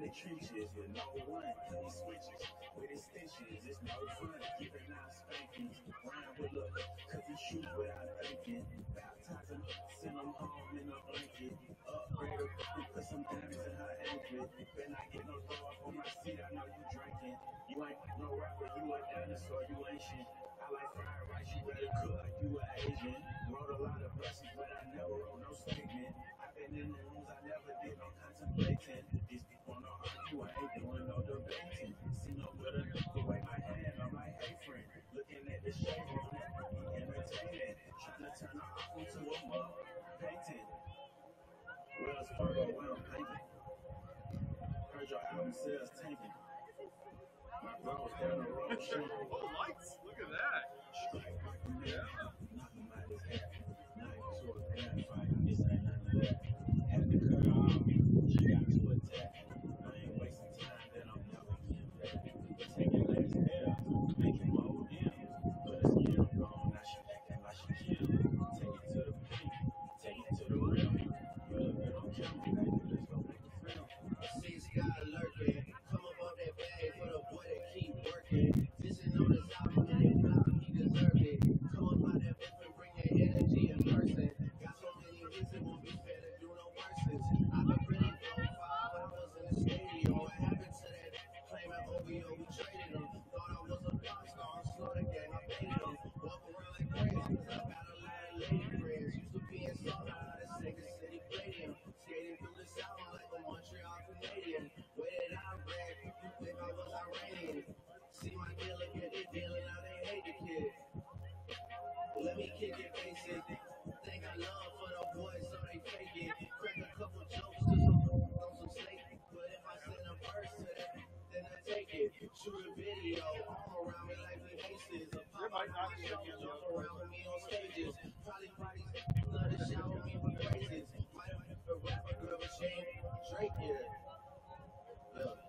the trenches with no one. He switches with extensions, it's no fun. Giving out spankings, Ryan with look, cause he shoot without thinking. Baptize him, send him home in a blanket. Upgrade her, and put some diamonds in her anklet. Better not get no throw up on my seat, I know you drinking. You ain't no rapper, you a dinosaur, you ancient. I like fried rice, you better cook like you an Asian. Wrote a lot of verses, but I never wrote no statement. I've been in the rooms, I never did no contemplating. These people know argue, I ain't doing no debating. See no with a the way my hand, I'm like, hey friend. Looking at the shade room, he entertaining. Trying to turn the art into a mug painting. Wells Fargo, well, I'm painting. Heard your album sales tanking. My bros down the road shooting. Oh, lights! Look at that. Yeah. Knock him out his head. Knife to a gunfight. This ain't none of that. Had to cut her off. She got to attack. I ain't wasting time, then I'm never getting back. Taking last L, making more M's. Put a skill on, now she acting like she killed. Take it to the peak, take it to the rim. Well, if you don't kill me, baby, let's go make a film. See Sky lurking, come up on that bag for the boy that keep working. Fishing on his album and they flop, he deserve it. Come up out that book and bring that energy in person. Got so many hits, it won't be fair to do no verses. I've been really throwing 5 hours in the stadium. What happened to that? Claiming OVO, we traded him. Thought I was a pop star, slow the gang, I baited him. Walk around like crazy, cause I got a lot of lady friends. Used to be in South out of Second City Stadium. Skating through the South like a Montreal Canadian. Way that I ran, you think I was Iranian. See my dealer get it dealing, now they hate the kid. Let me kick it basic. Think I love for the boys, so they fake it. Crack a couple jokes to on some snake. But if I send a verse to that, then I take it. Shoot a video, arm around me like we aces. A pop out jump around with me on stages. Probably love to shower me with praises. Might have a rapper girl, but she ain't Drake yet. Look.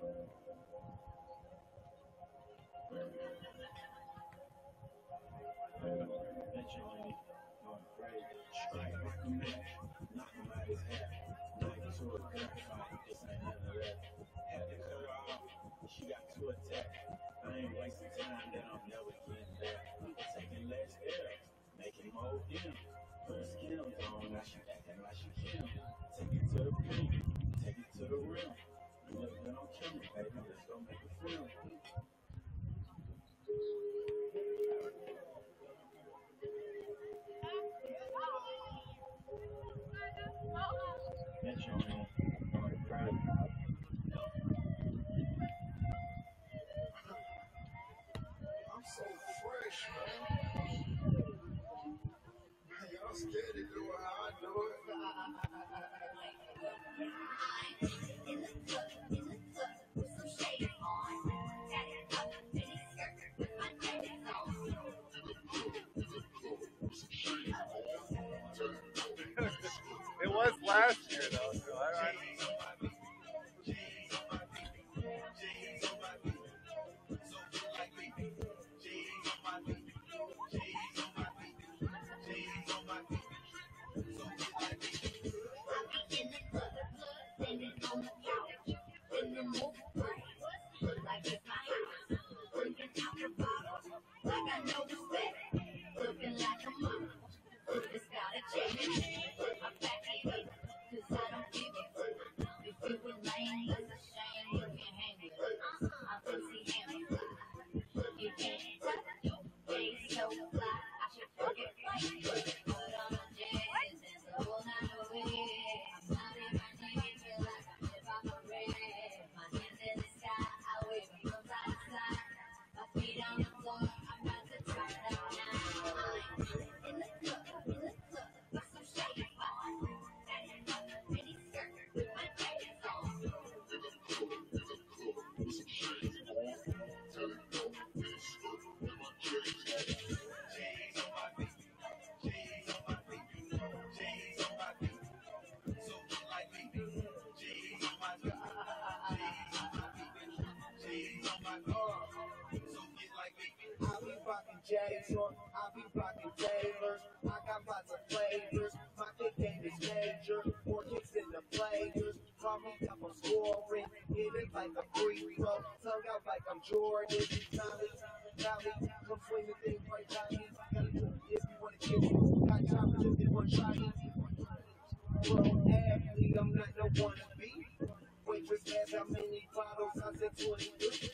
That young lady going crazy. Strike like a man, knock him out his head. Knife to a gunfight, this ain't none of that. Had to cut her off, she got to attack. I ain't wasting time, then I'm never getting back. Taking less L's, making more M's. Put her skills on, now she acting like she can. Take it to the peak, take it to the rim. You look good on camera, baby, let's go make a film. That young man going crazy. I'm so fresh, man. Y'all scared to do it how I do it. It was last year, though. So I J's on, I be rocking Taylors. I got lots of flavors. My kick game is major. More kicks in the flavors. Call me top of scoring, hit it like a free throw, tongue out like I'm Jordan. Tommy, come swing the thing right, Johnny. Gotta do it if you wanna kill me. Got time to do it, one try me. Pro athlete, I'm not no wannabe. Waitress has how many bottles? I said 23.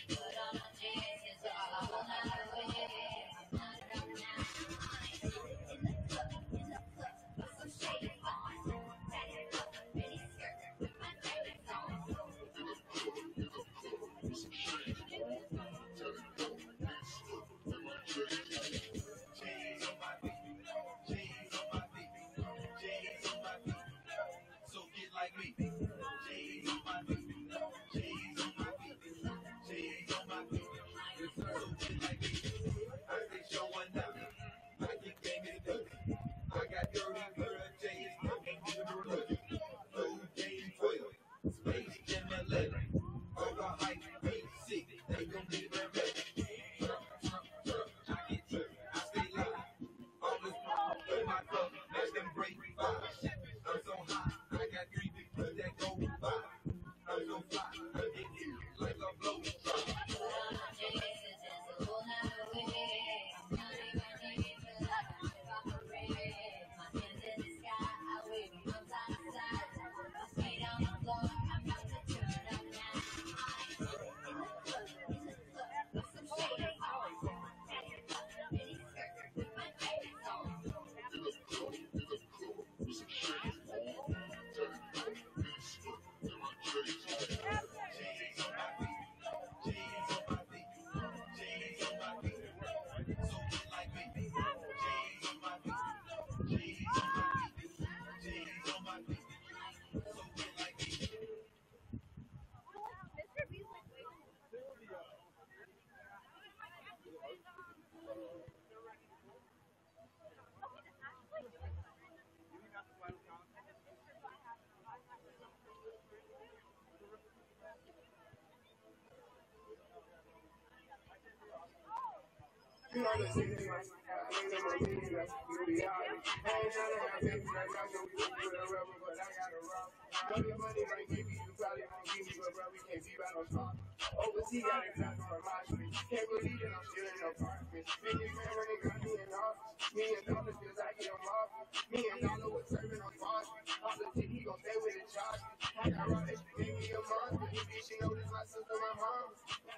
Overseas, got it back on my street. Can't believe that I'm still in the apartment. $50 grand when they got me in office. $1 million feels like it I'm off. $1 was serving on Mars. Off the tip, he gon' stay with the charge. I got raw that she gave me a monster. This bitch, she know this my sister, my mom.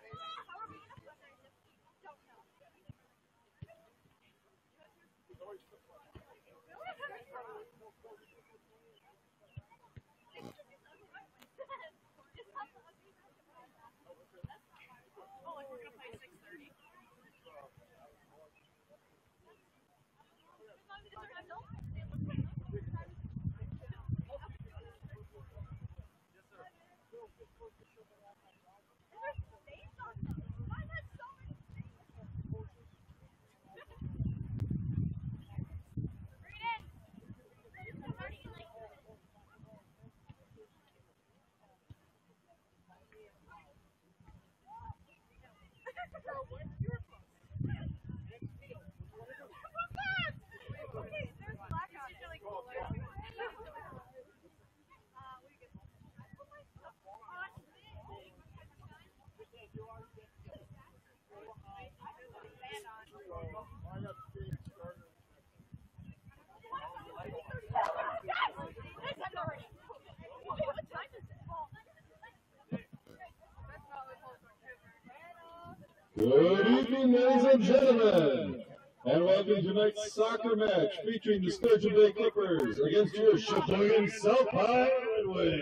Good evening, ladies and gentlemen, and welcome to tonight's soccer match featuring the Sturgeon Bay Clippers against your Sheboygan South High Red Wings.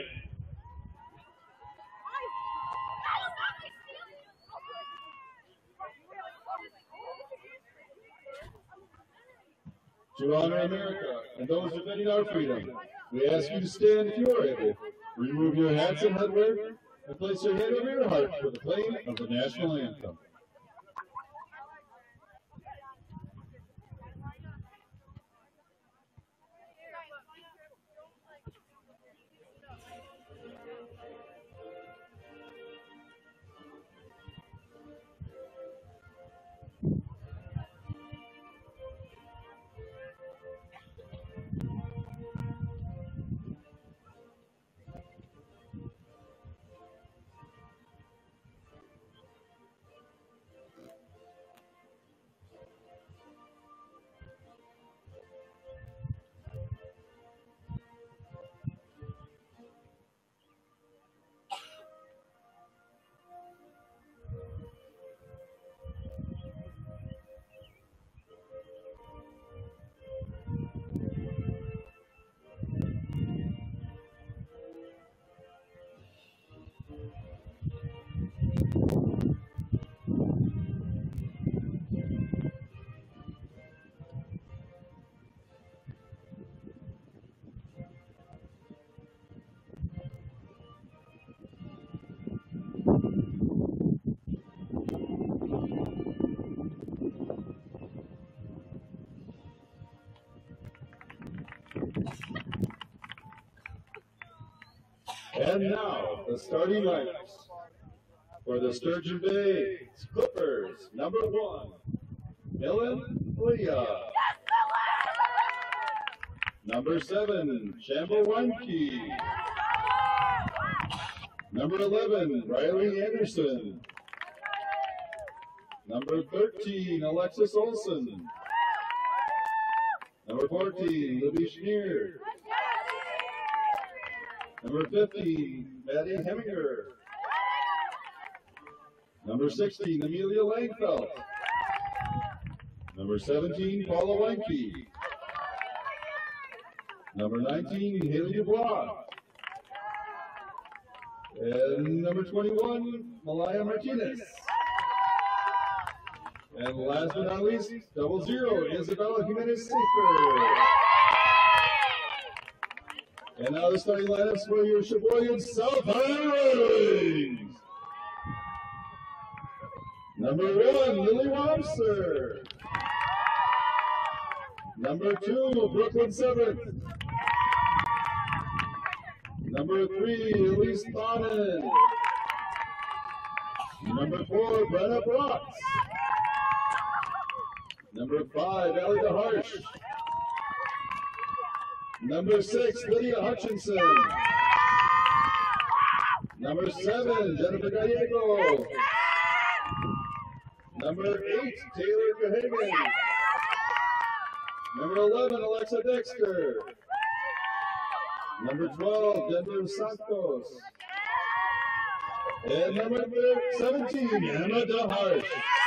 To honor America and those defending our freedom, we ask you to stand if you are able, remove your hats and headwear, and place your hand over your heart for the playing of the national anthem. And now, the starting lineups for the Sturgeon Bay Clippers. Number 1, Ellen Leah. Number 7, Shambo Weinke. Number 11, Riley Anderson. Number 13, Alexis Olson. Number 14, Libby Schneer. Number 15, Maddie Heminger. Number 16, Amelia Langfeld. Number 17, Paula Weinke. Number 19, Haley Dubois. And number 21, Malaya Martinez. And last but not least, 00, Isabella Jimenez Safer. And now the starting lineups for your Sheboygan South Highlands. Number 1, Lily Wobster. Number 2, Brooklyn 7th. Number 3, Elise Thonnen. Number 4, Brenna Brooks. Number 5, Ellie DeHarsh. Number 6, Lydia Hutchinson. Number 7, Jennifer Gallego. Number 8, Taylor Gahagan. Number 11, Alexa Dexter. Number 12, Denver Santos. And number 17, Emma DeHarsh.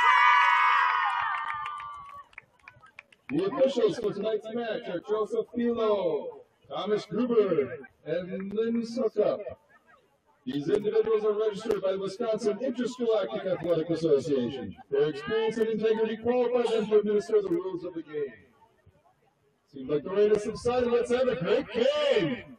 The officials for tonight's match are Joseph Filo, Thomas Gruber, and Lynn Suckup. These individuals are registered by the Wisconsin Interscholastic Athletic Association. Their experience and integrity qualify them to administer the rules of the game. Seems like the rain has subsided. Let's have a great game!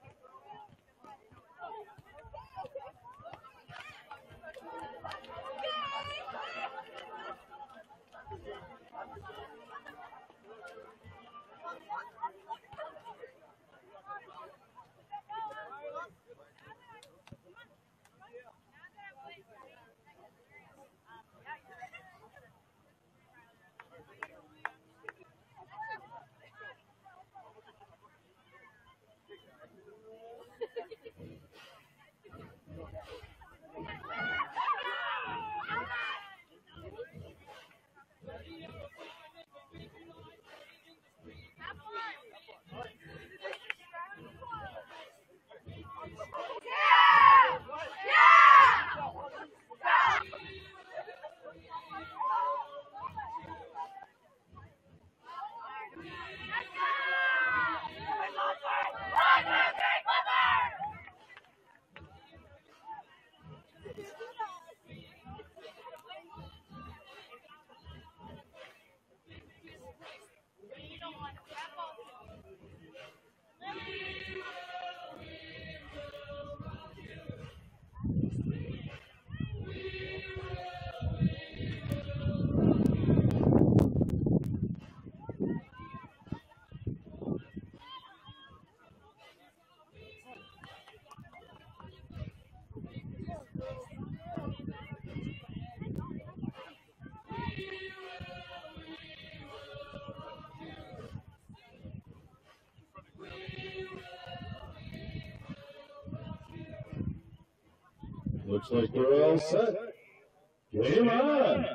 Looks like we're all set. Game on!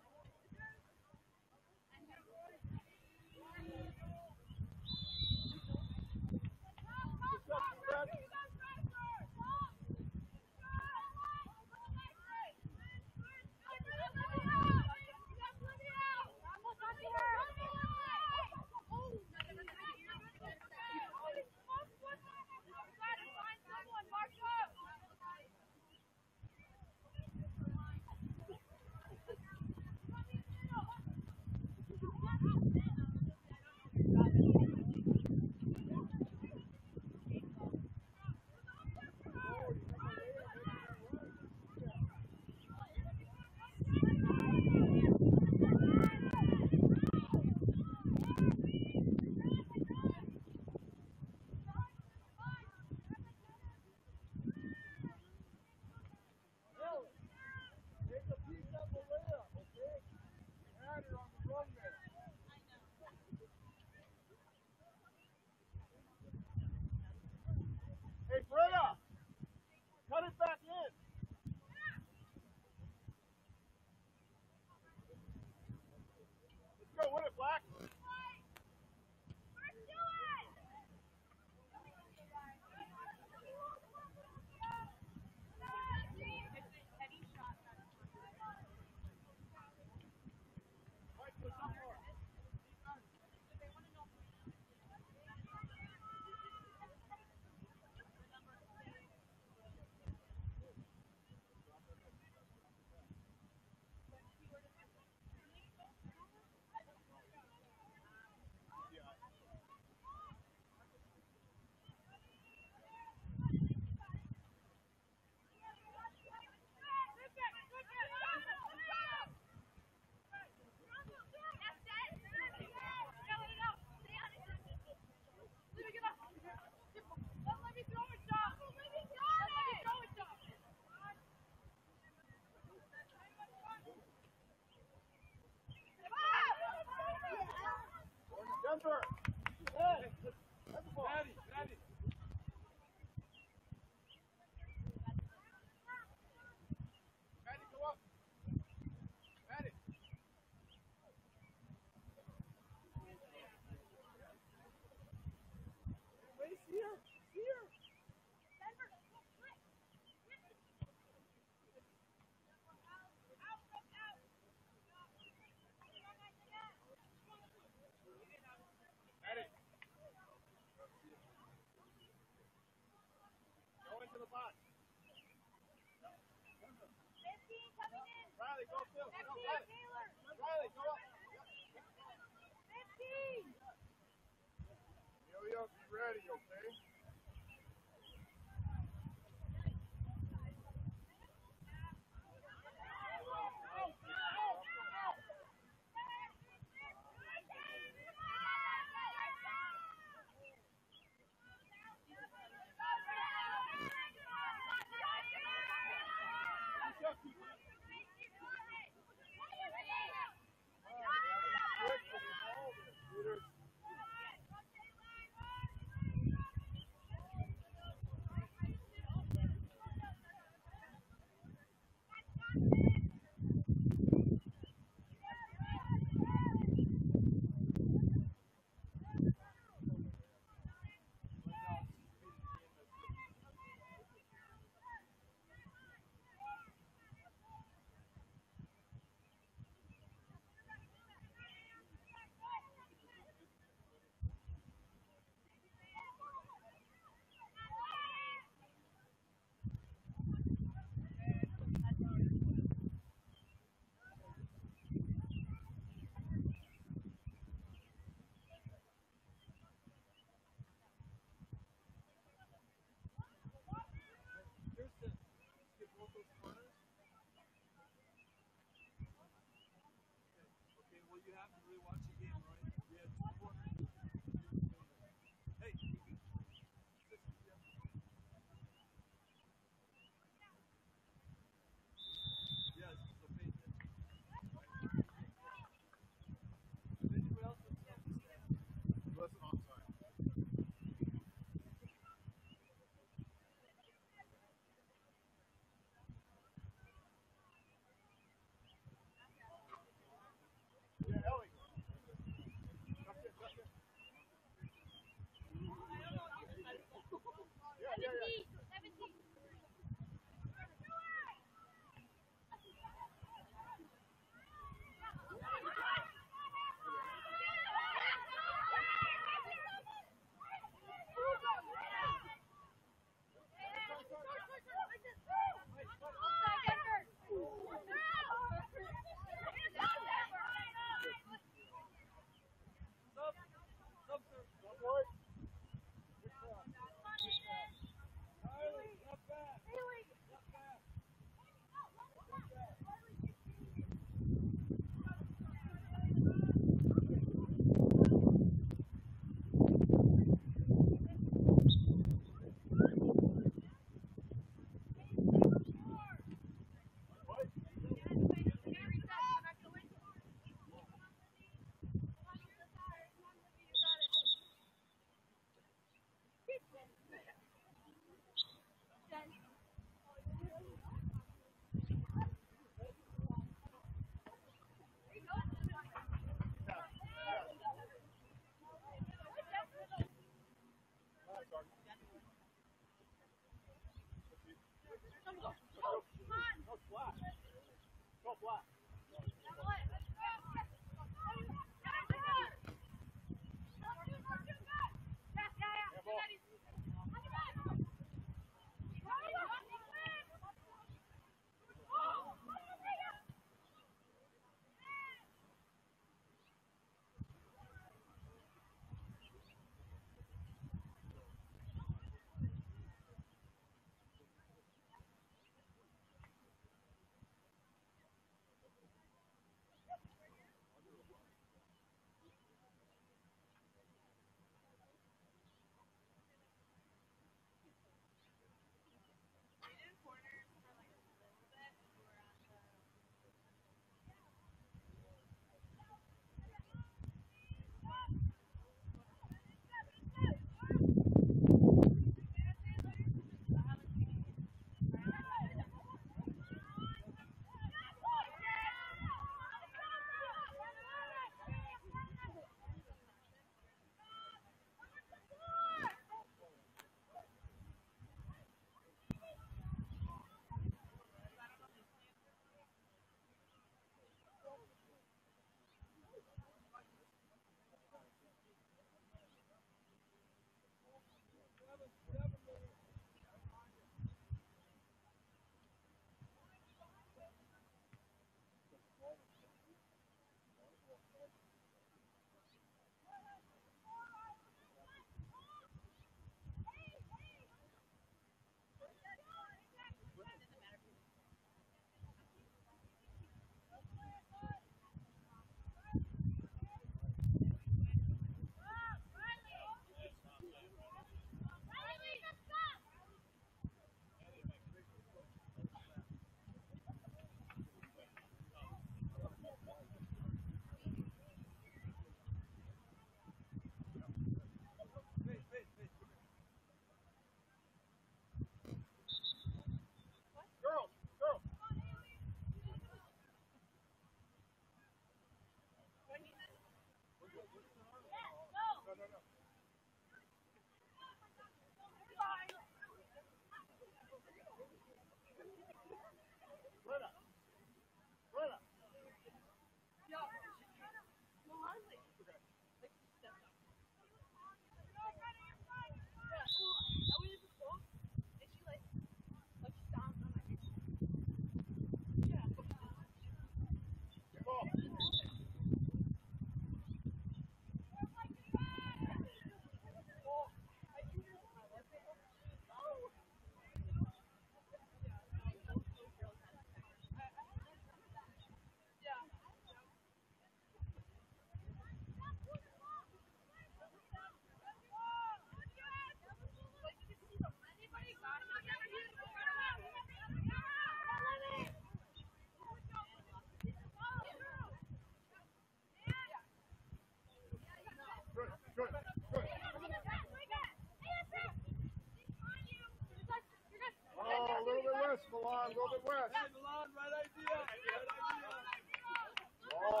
it, West. Hey, Milan, right idea. Right idea. Ball.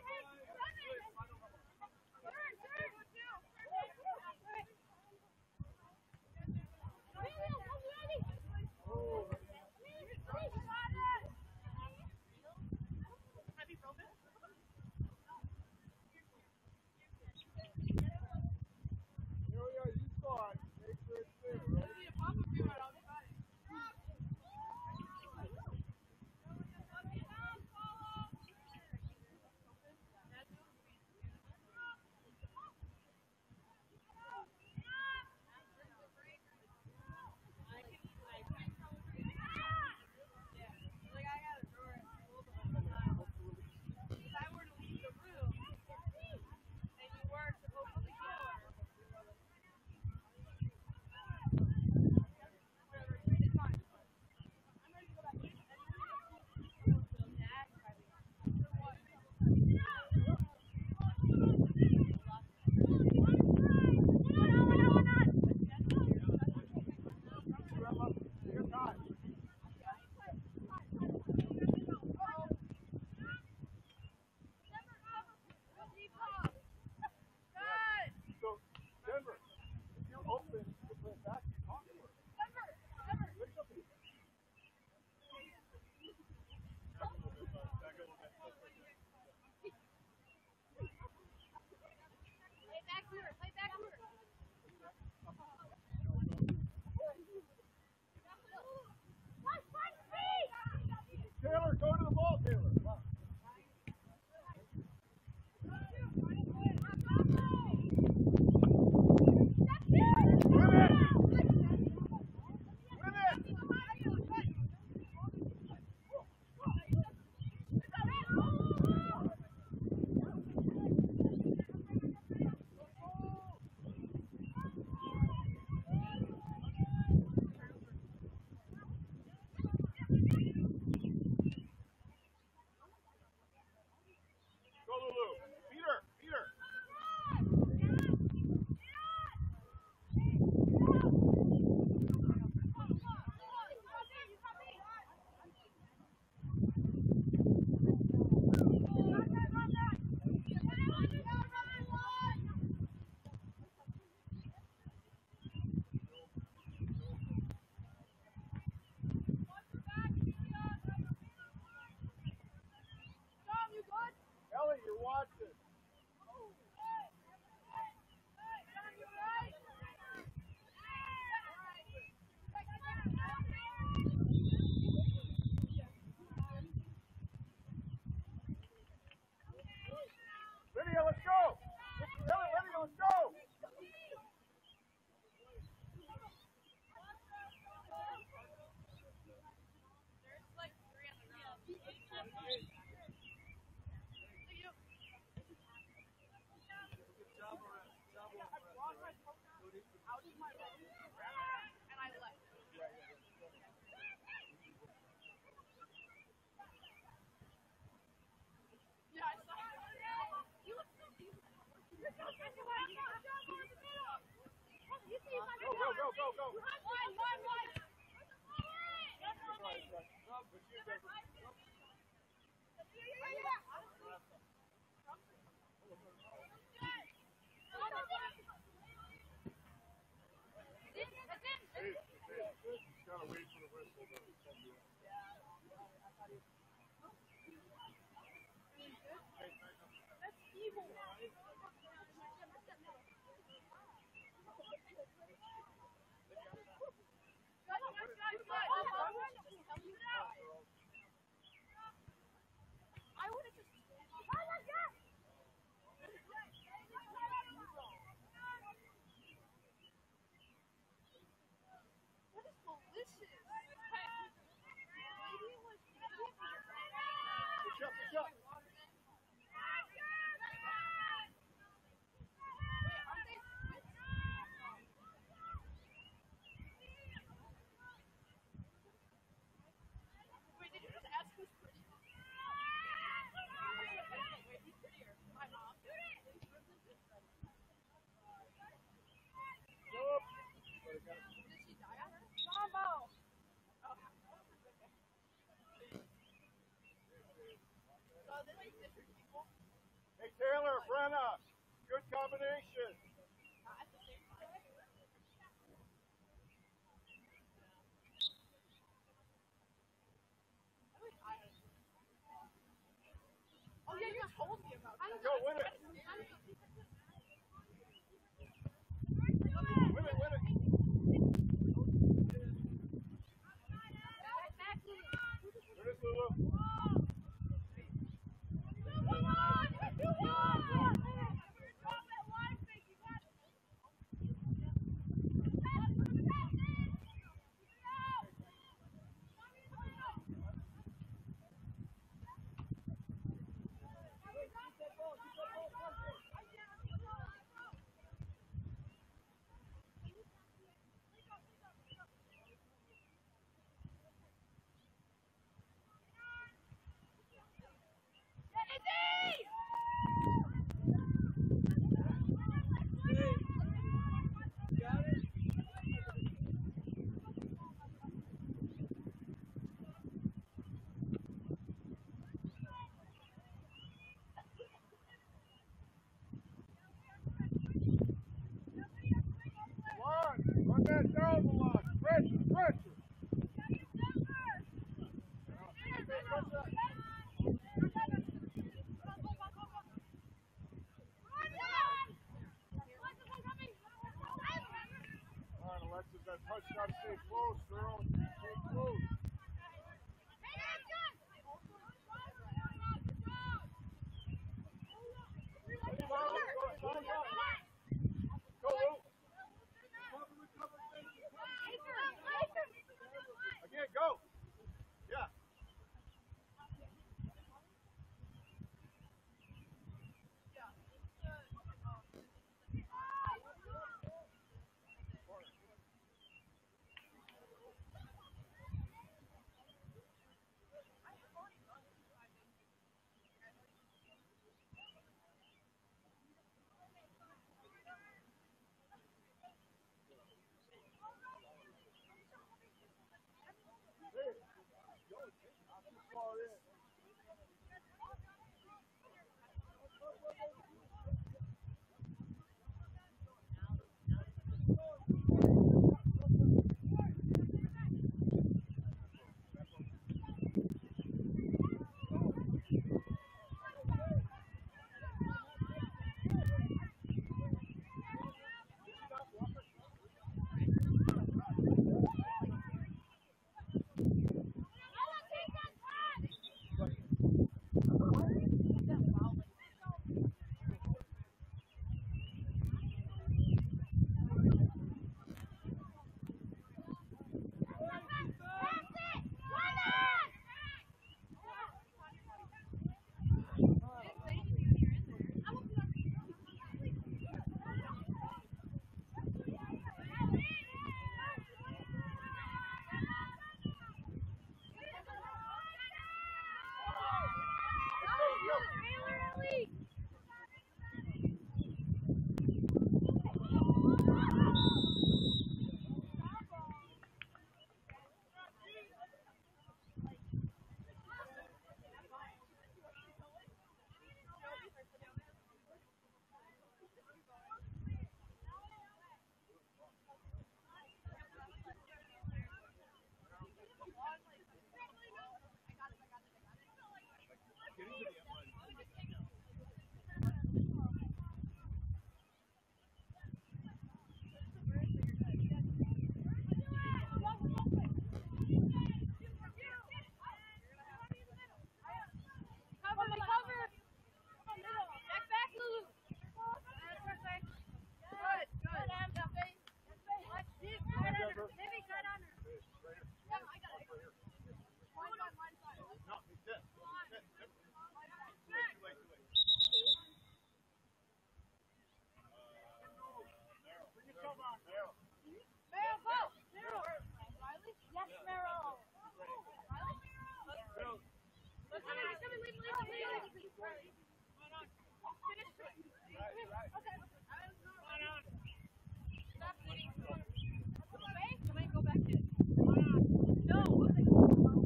Here we are, you saw it. Make sure it's there, right? So, Denver, if you're open to play back, talk to her. Say something. Taylor, go to the ball, Taylor. Come on. Win it! Win it! Go, Lulu. Peter, Peter. Ellie, you're watching. Lydia, let's go. Ellie, Lydia, let's go. Go, go, go, go, go. Hey, just gotta wait for the whistle to come in. Push up, push up. Taylor, Brenna. Good combination. Oh yeah, you told me about that. Go, win it. Win it, win it. There it is, Lulu. Run that down the line. Pressure, pressure. All right, Alexis, that touch got to stay close, girl. Stay close. Go, Lou. Again, go. Yeah.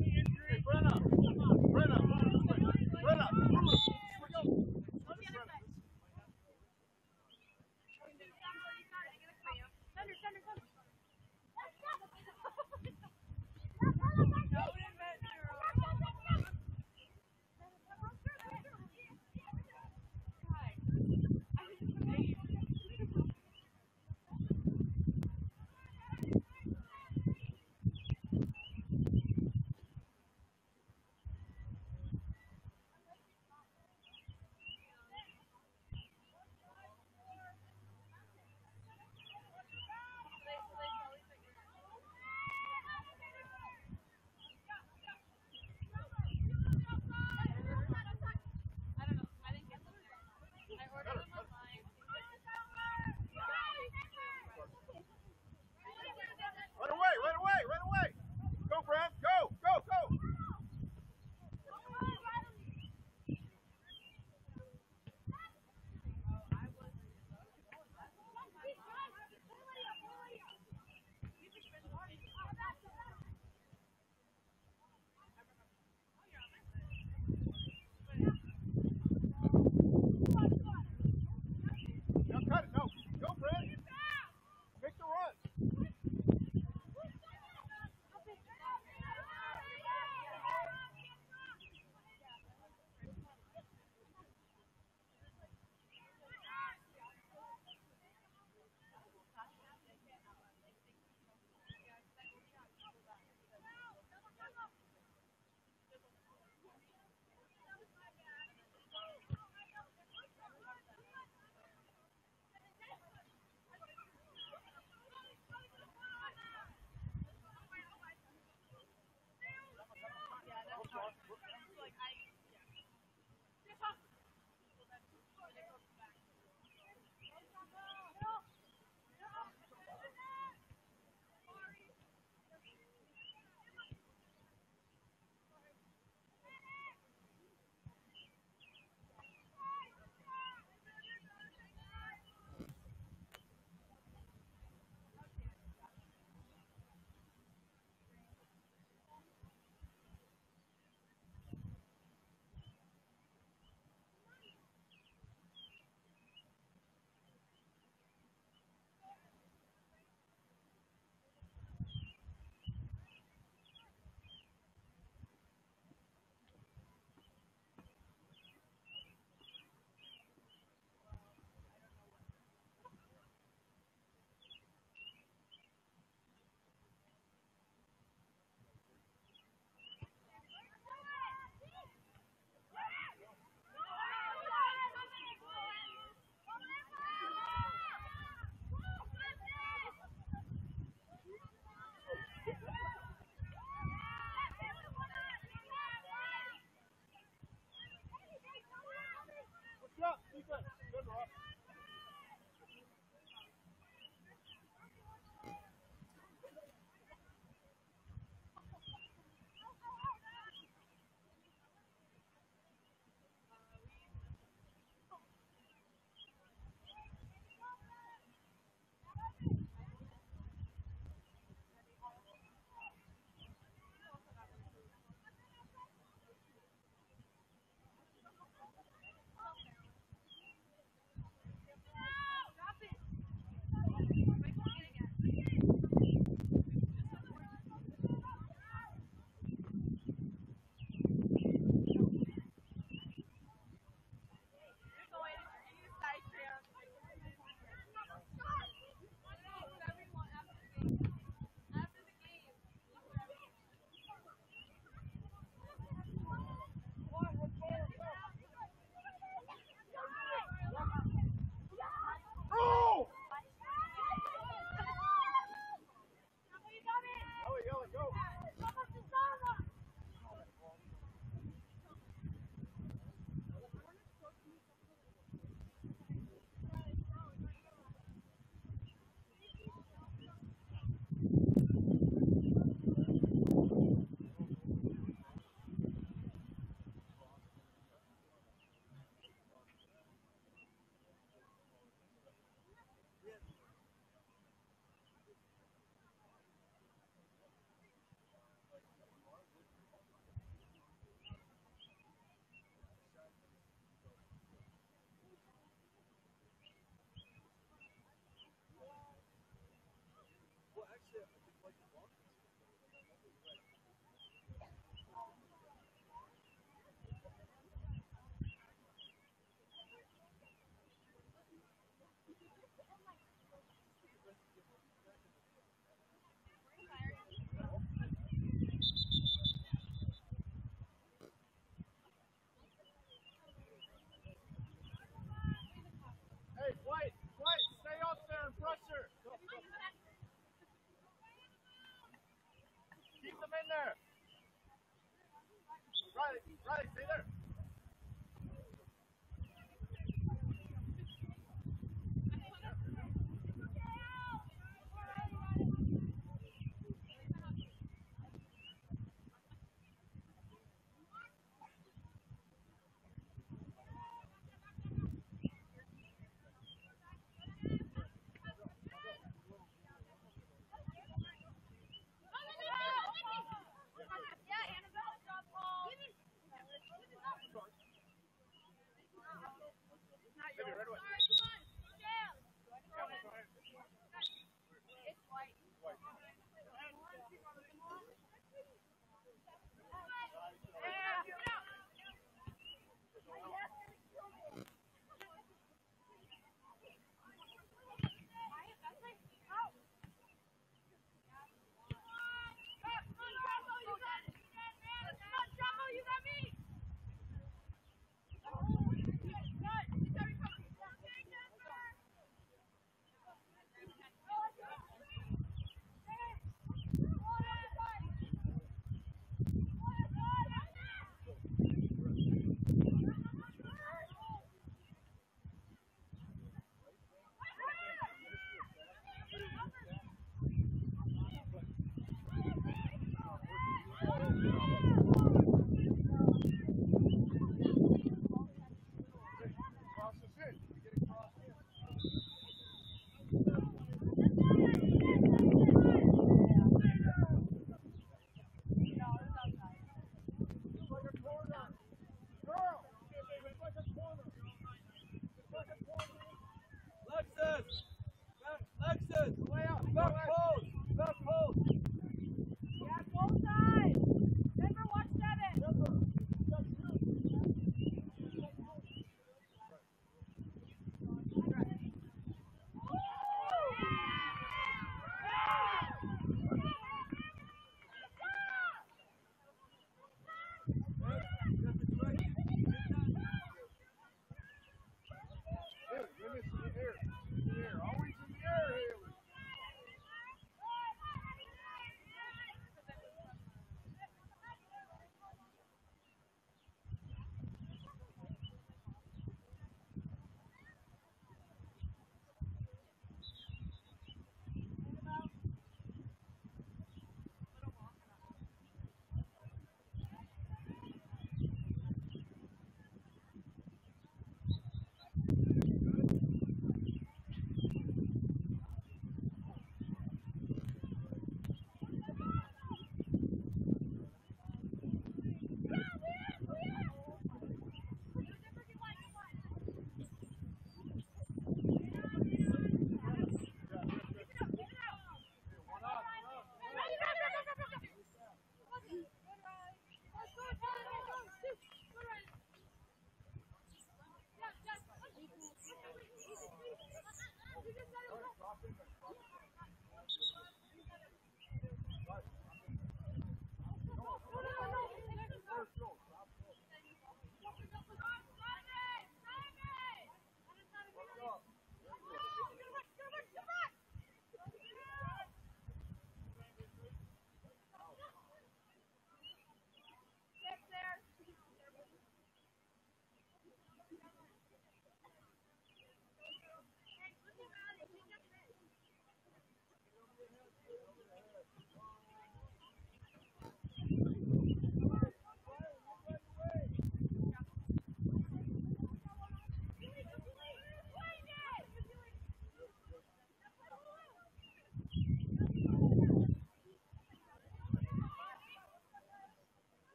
Brenna, move this way. Brenna, move. Switch. Switch. Right, stay there.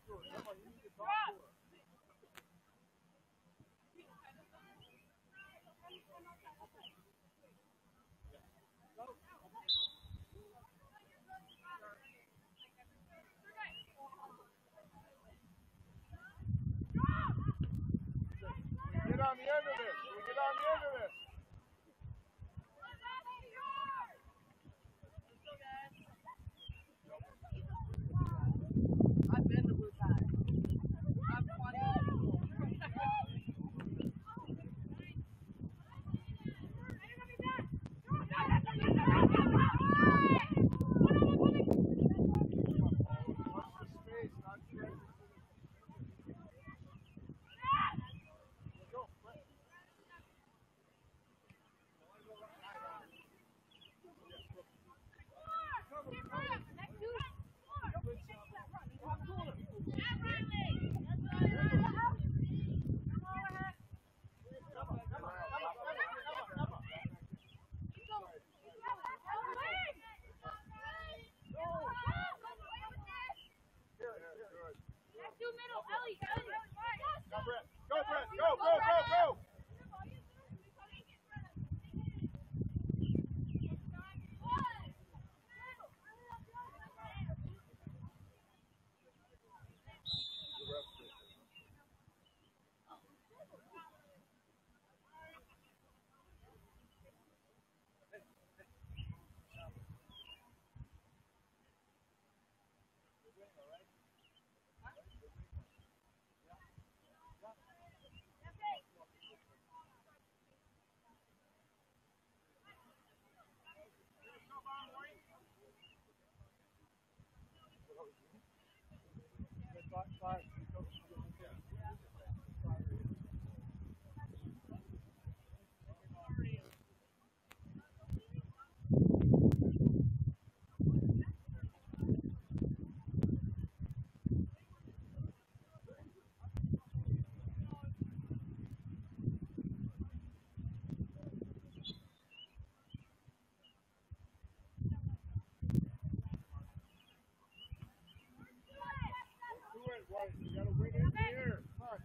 to her. Come on, you need to talk to her. Get on the end of this. We get on the end of this. I've been to Blue Tide. I'm 20. Go, Brett. Go, go, go, go. Five. Right. You gotta win it in the air. Come on.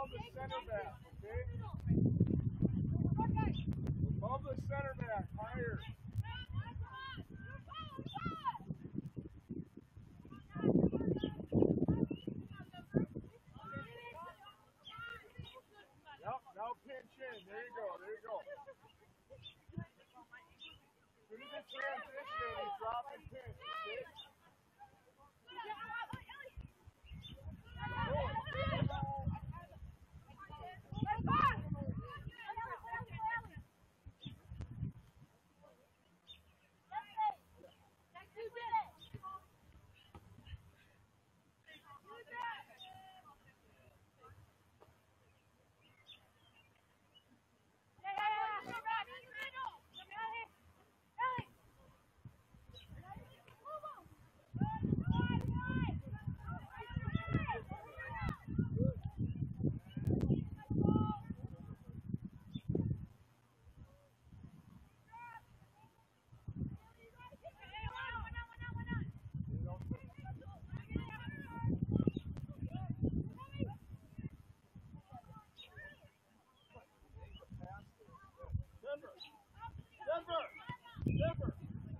above the center back, okay? Above the center back, higher. Yep, now pinch in. There you go, there you go. As soon as it transition, you drop and pinch, okay? Denver!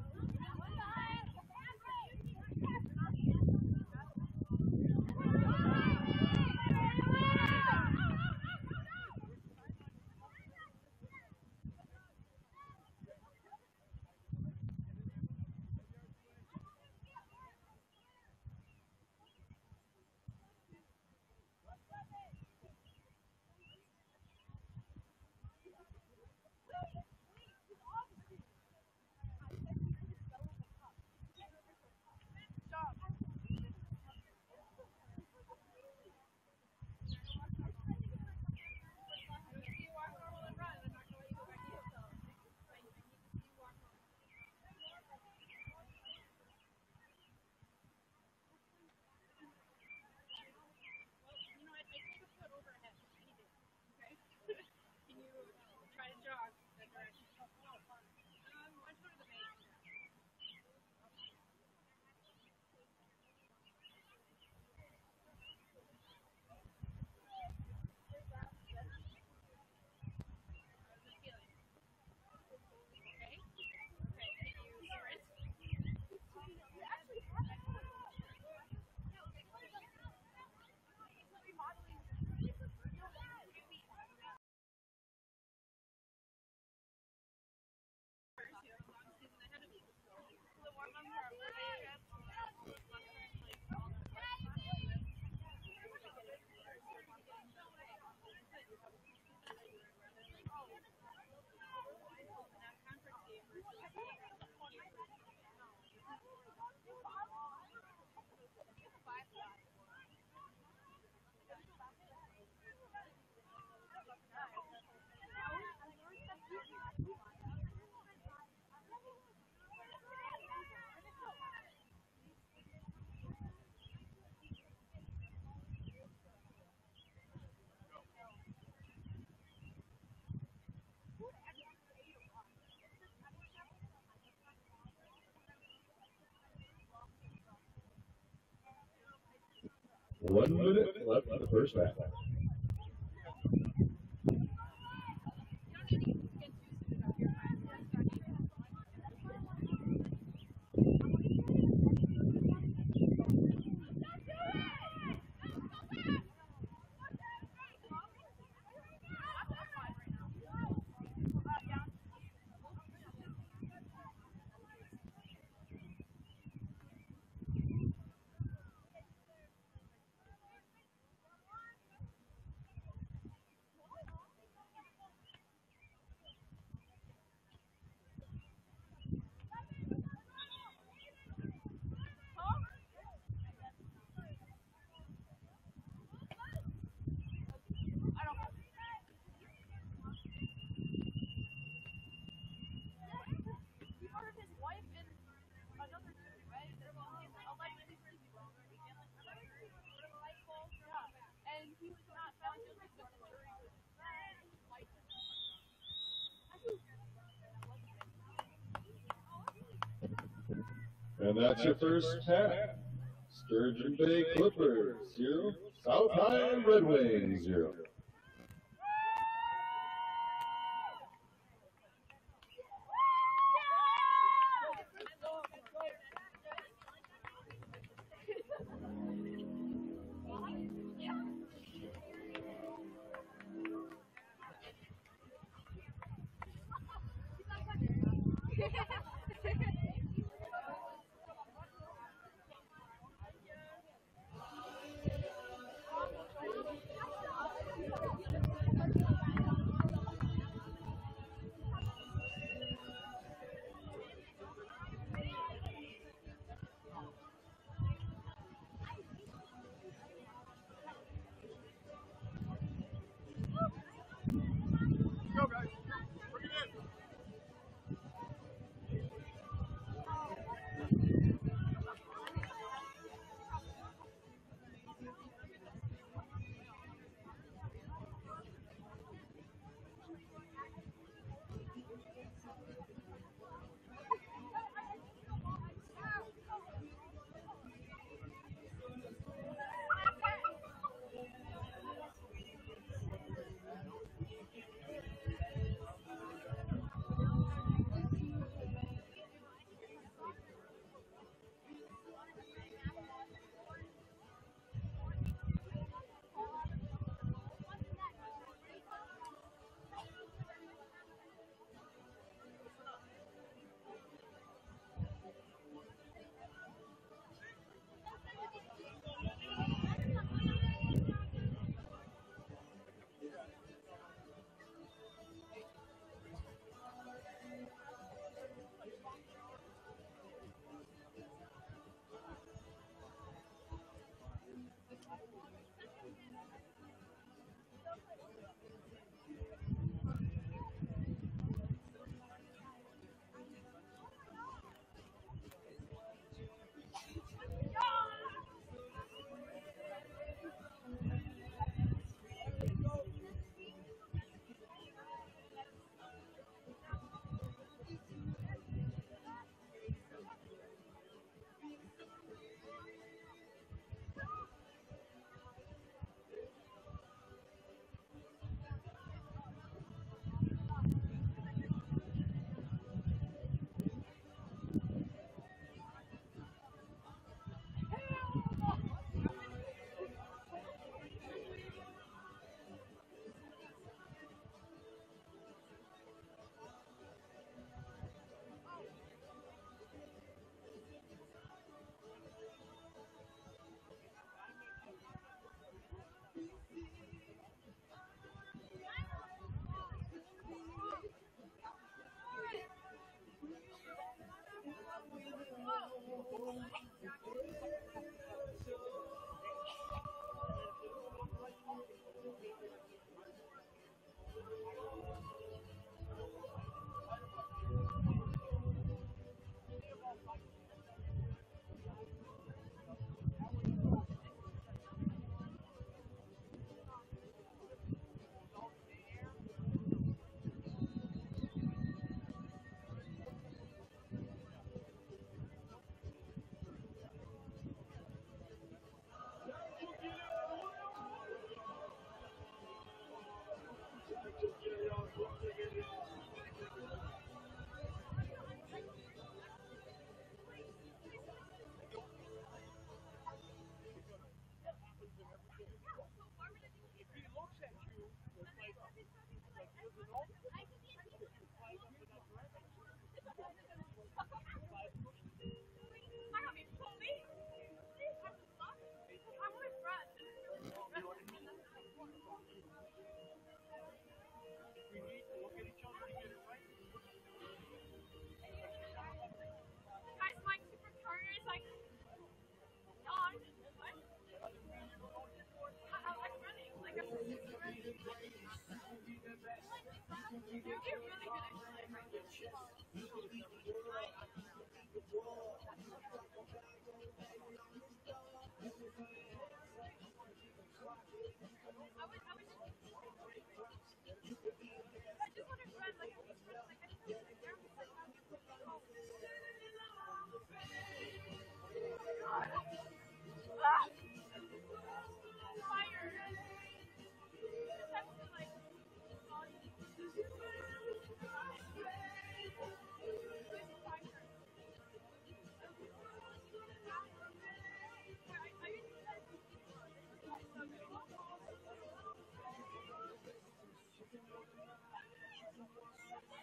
One minute left in the first half. And that's your first half. Sturgeon Bay Clippers 0, South High Red Wings 0.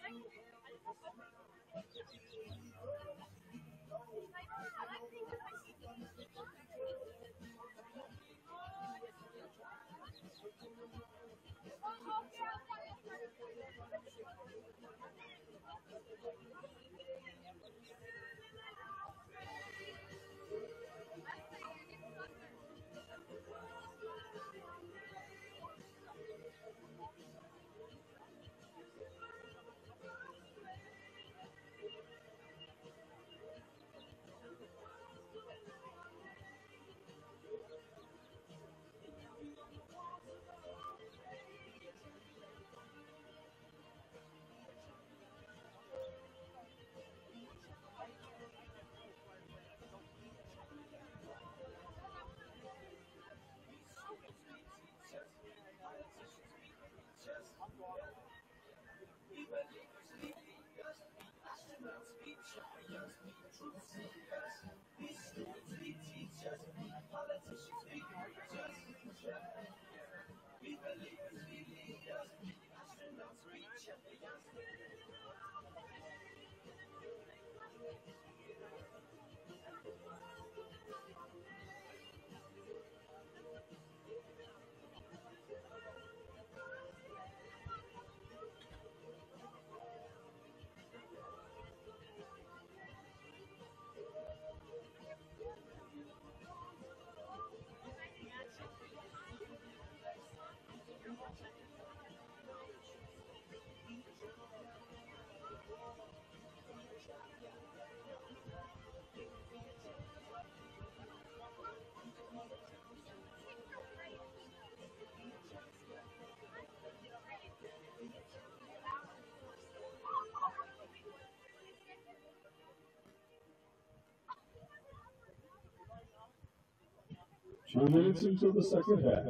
2 minutes until the second half.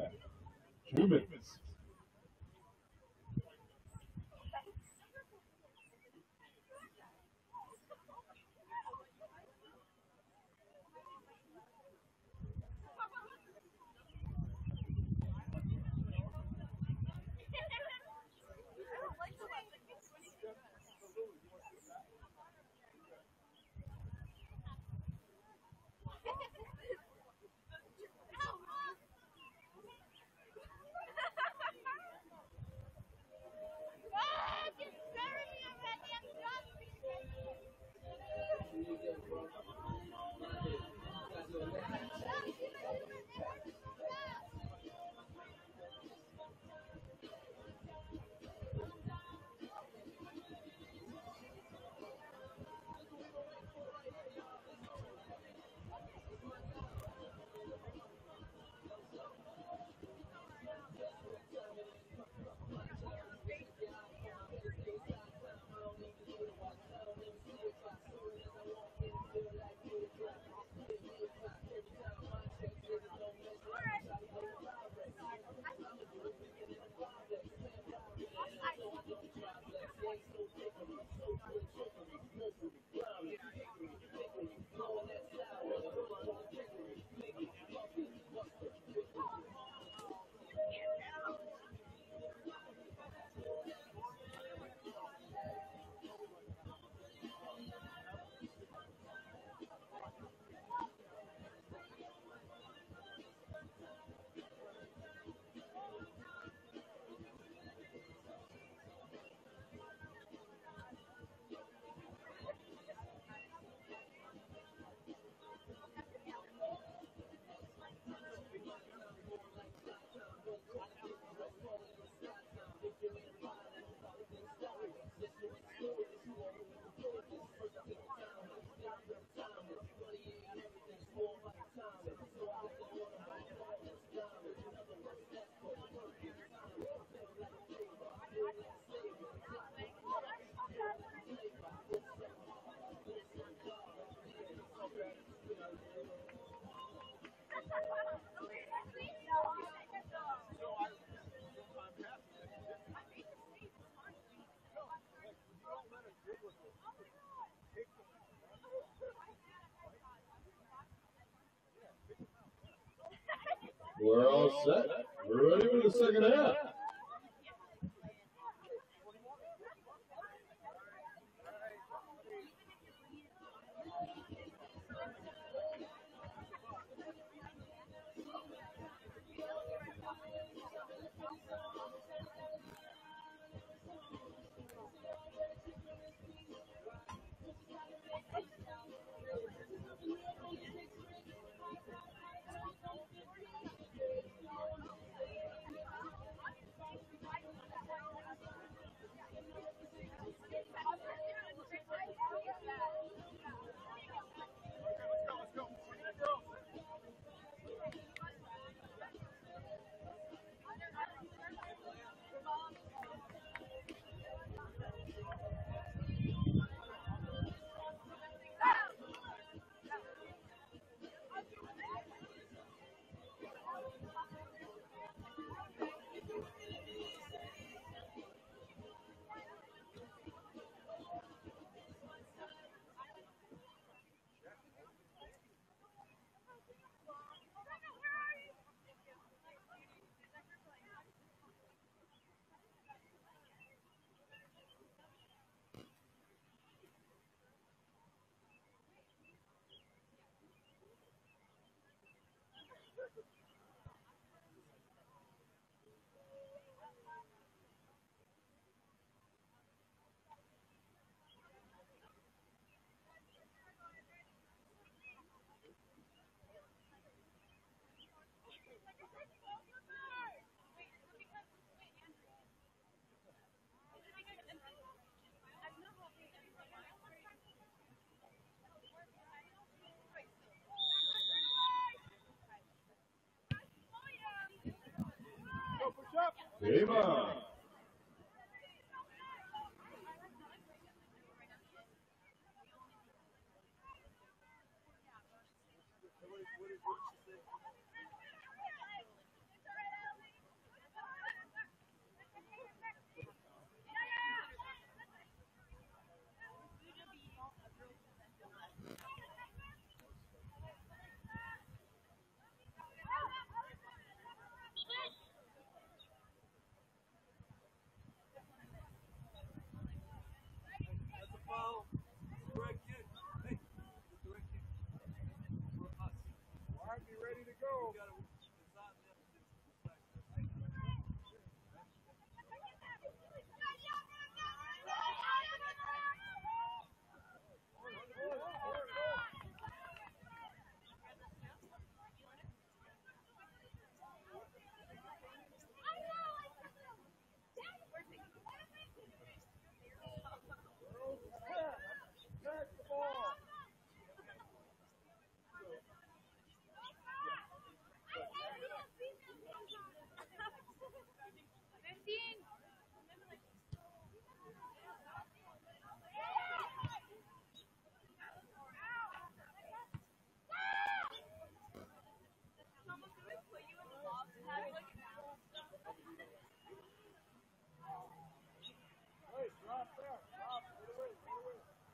2 minutes. We're all set. We're ready for the second half. Game on. Ready to go. Catch the ball. Hey, drop that. Drop. Get away. Get away.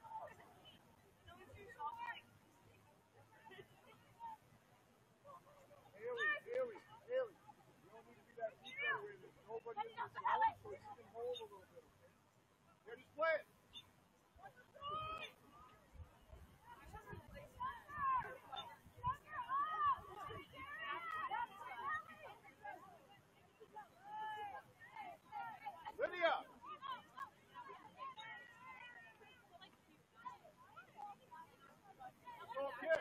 Haley. You don't need to be that deep right away. There's nobody in your zone, so you can hold a little bit, okay? Yeah, just play it. Lydia! Go kick.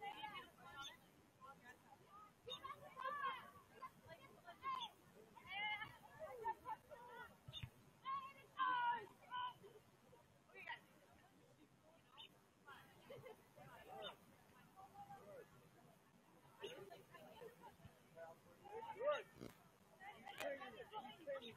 Good. Keep taking it. Keep taking it.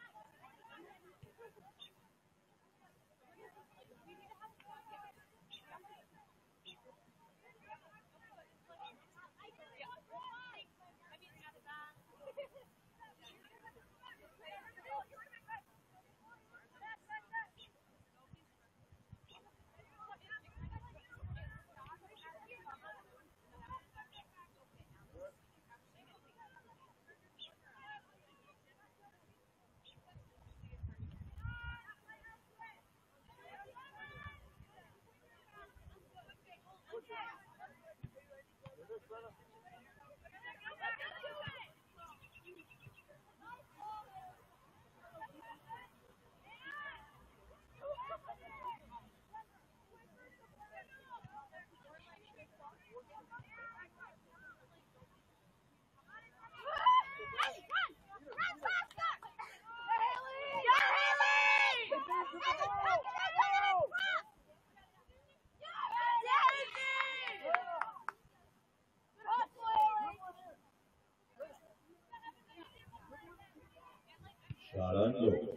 Shot on goal.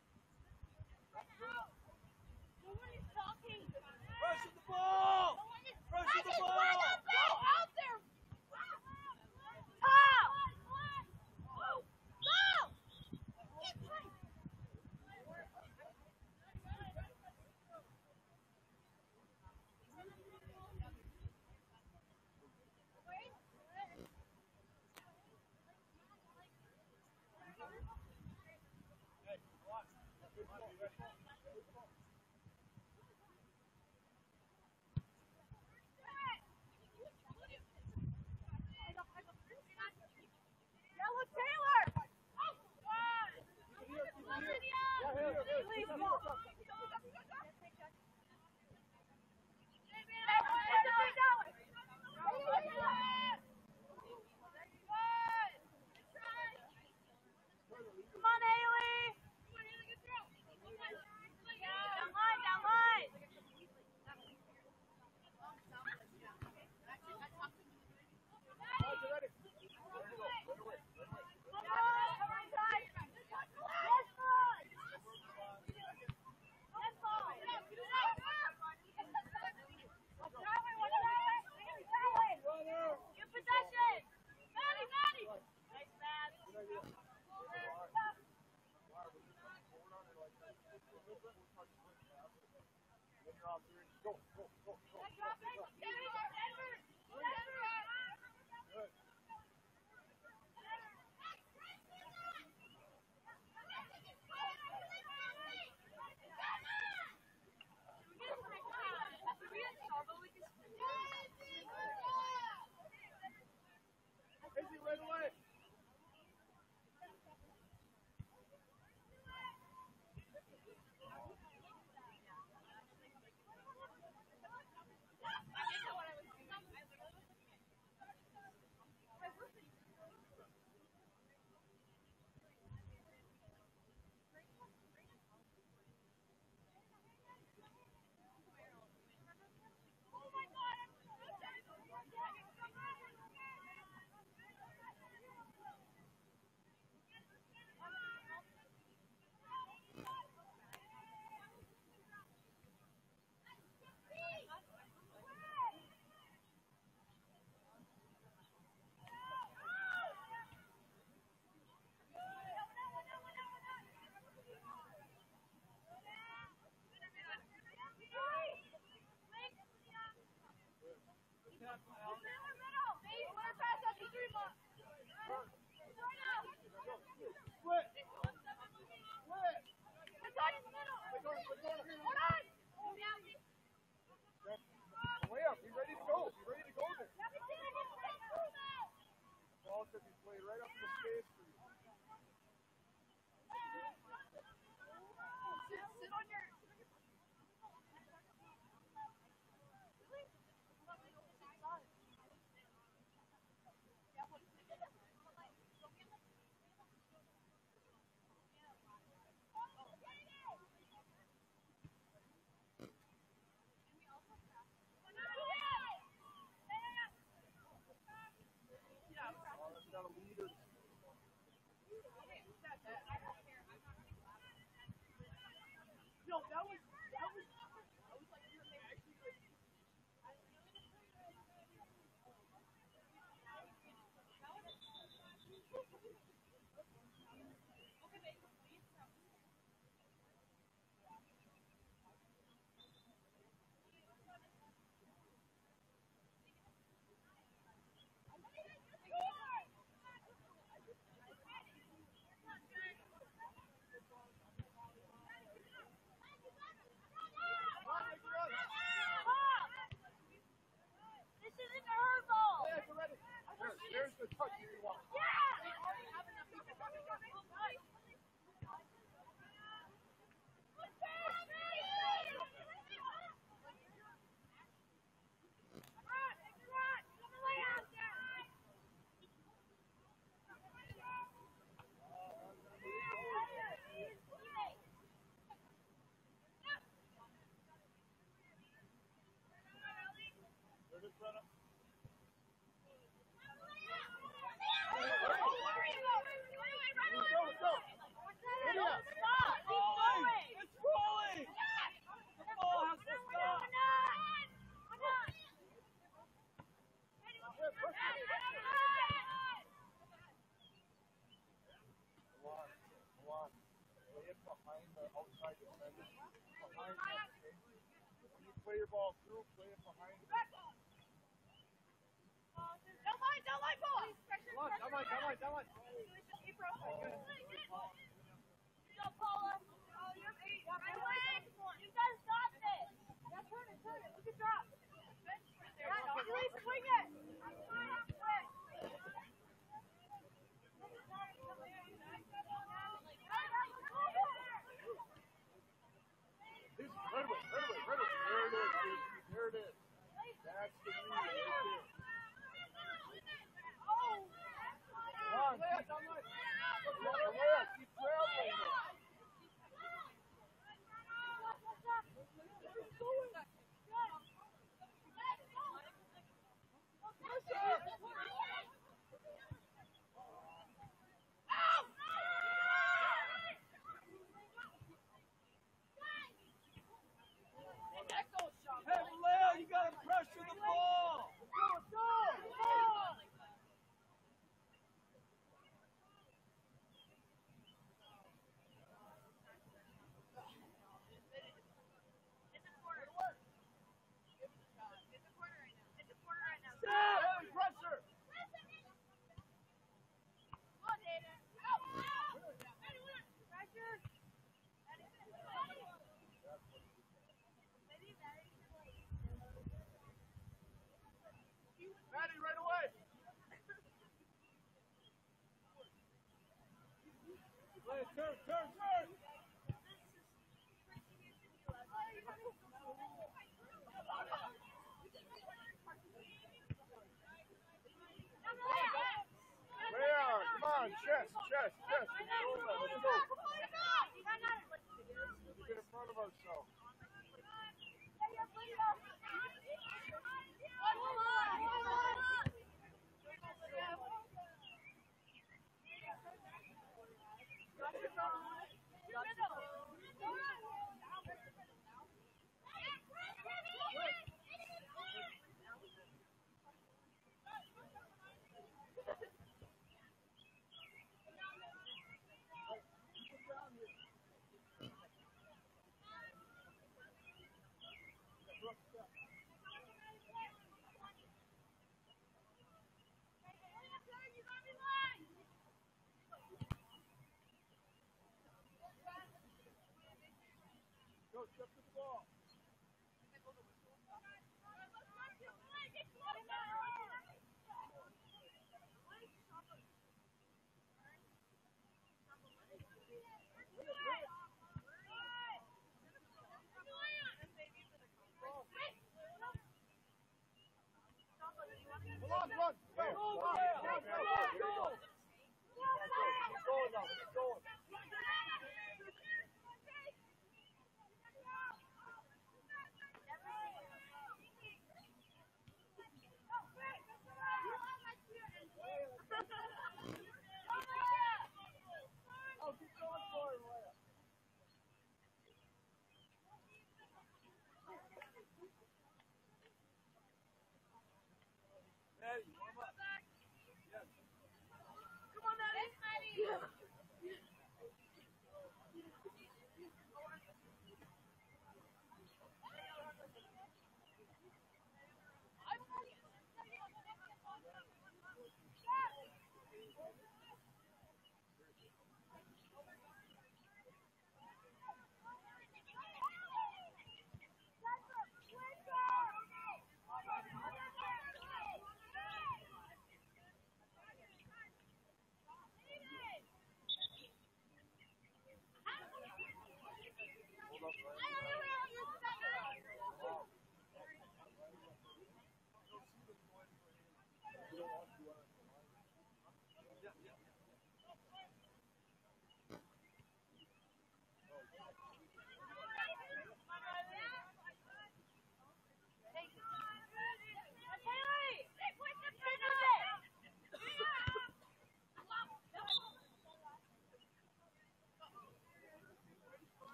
Rush the ball! There's the touch you want. Play your ball through, play it behind it. Come on. Right away. There it is. That's the lead right there. Come on, keep traveling. Hey, Leo, you gotta pressure the ball. Go. Hey, pressure. Maddie, right away. Turn. Where? Come on, chest. Let's go. Get in front of ourselves. Go, step to the ball. Come on, run. Go. Keep going. Oh, keep going for it, Leah. Maddie, warm up. Yes. Come on, Maddie.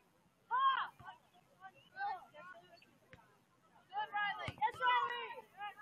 Good, Riley. Yes, Riley.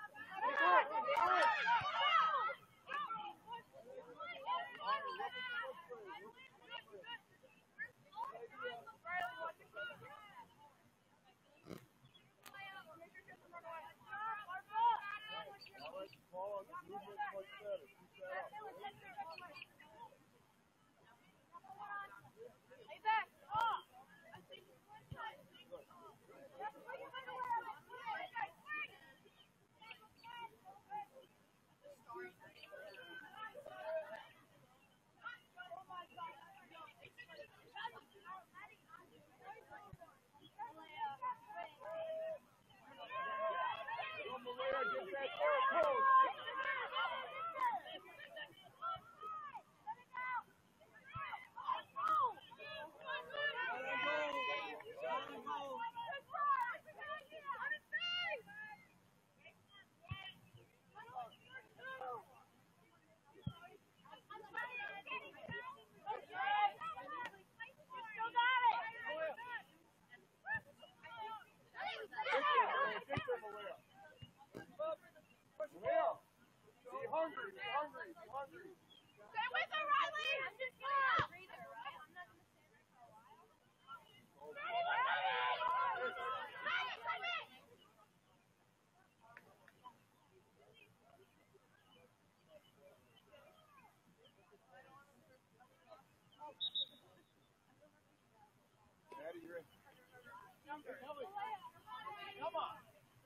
Come on.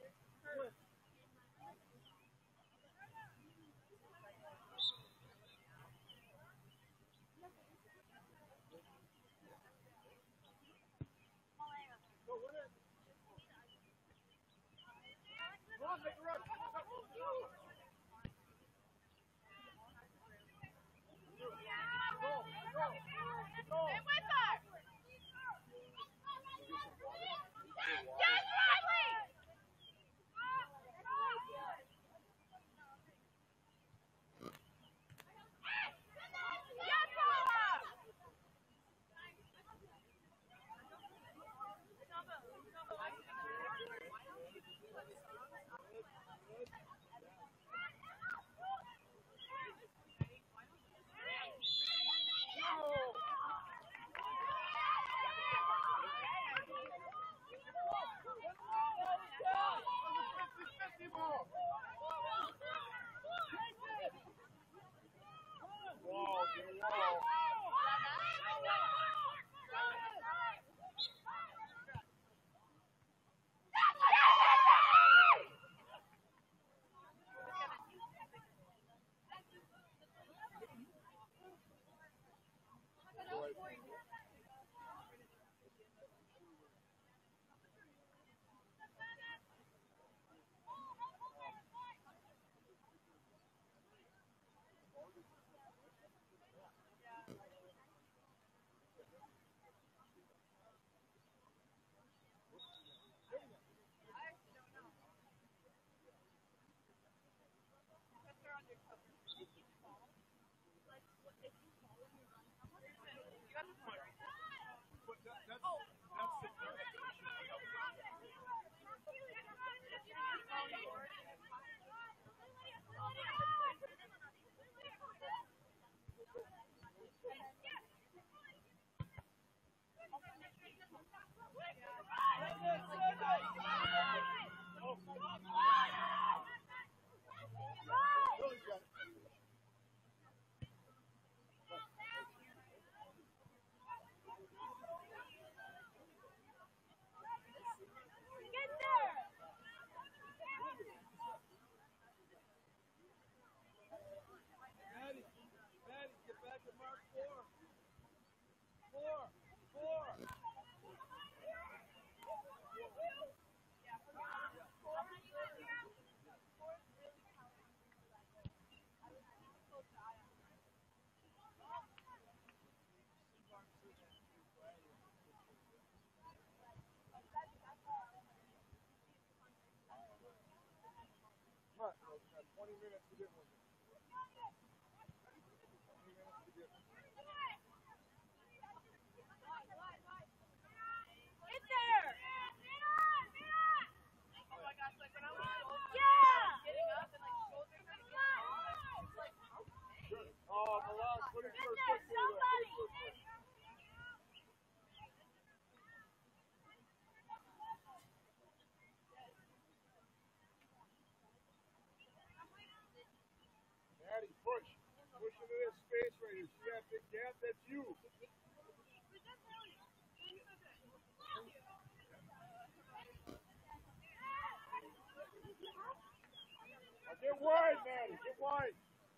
Get wide, Maddie. Get wide.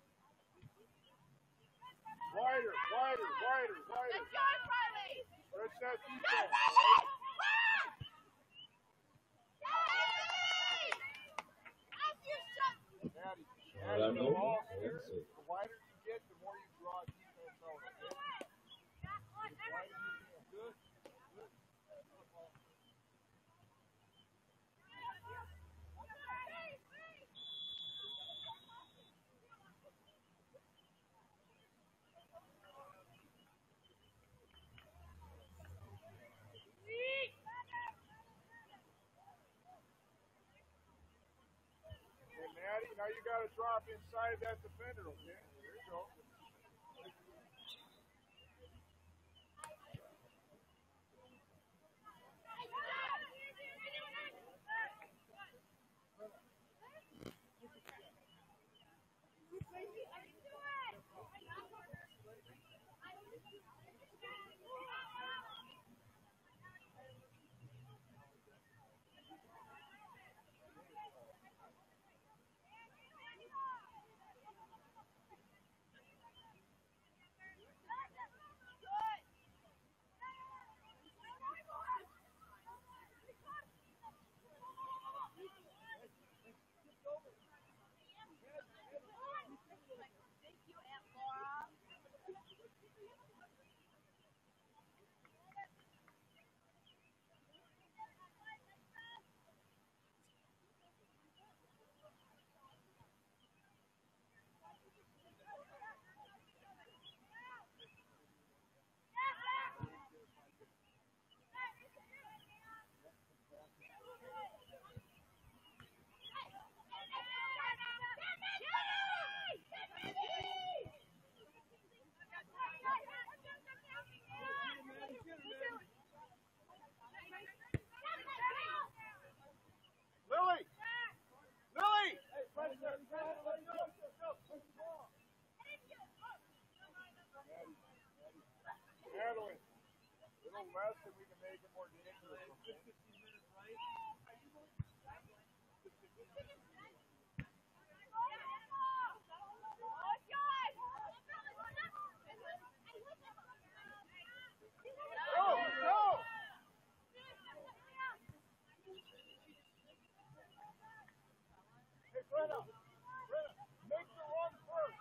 Wider, wider, wider, wider. Stretch that defense. got to drop inside that defender, okay? There you go. Lily! Lily! Madeline, little less and we can make it more dangerous. Go! Go! Hey, Brenna! Brenna, make the run first!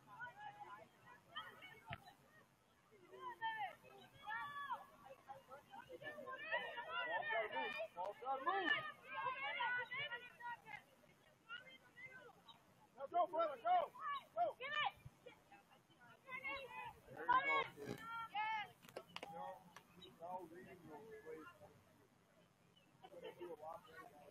Ball's gotta move! Now go, Brenna, go! Go! No, reading those plays. I'm gonna do a lot better now.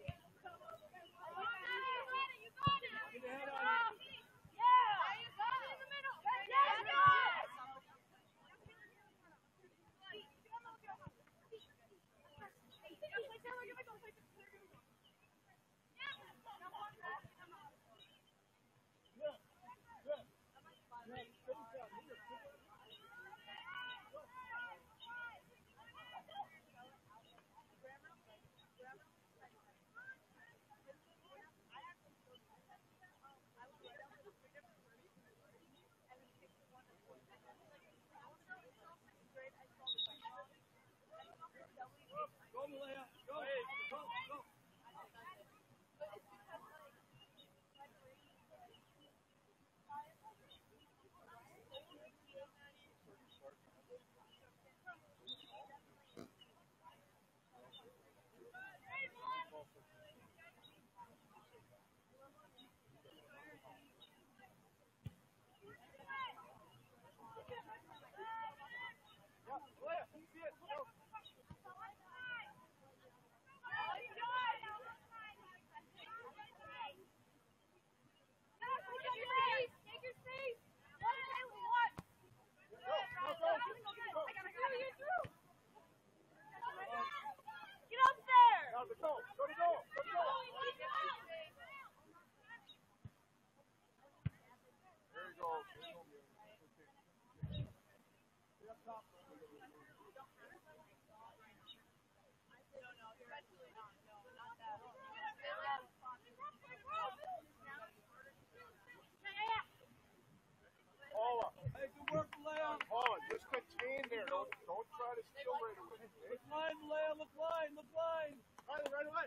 Paula, just contain there. Don't try to steal right away. Look line, Leia. Look line. Look line. Right away.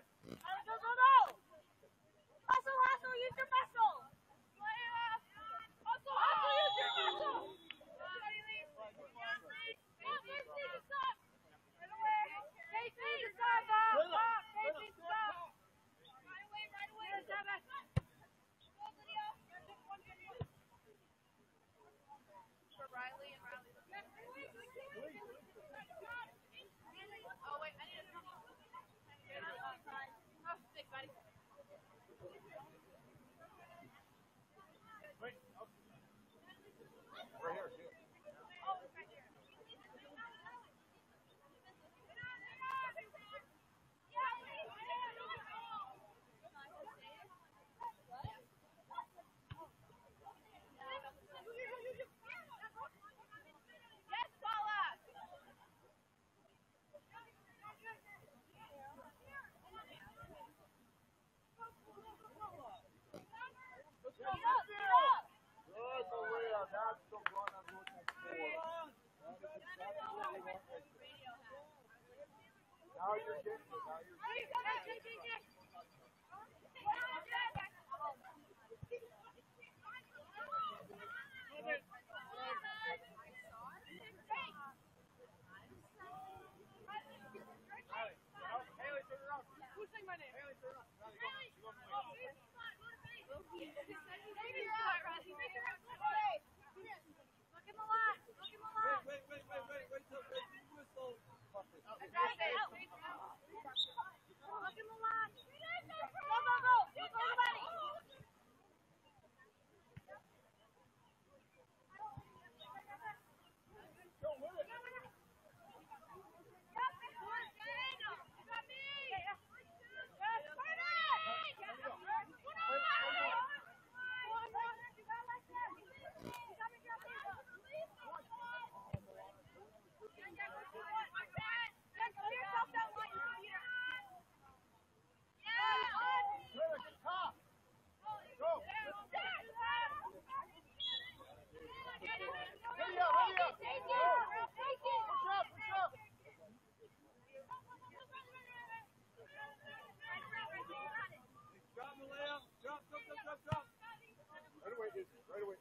Go. Hustle. Use your muscle. Hustle. Use your muscle. Riley and Riley. Oh wait, I need to. still drawing on rotation 4. That's what they want right there. Now you're getting it. Now you're getting it. Haley, turn around. Who's saying my name? Haley, turn around. Look in the line. Look in the line. Wait till the whistle. Look in the line. Go. Everybody. Go with it. Right away.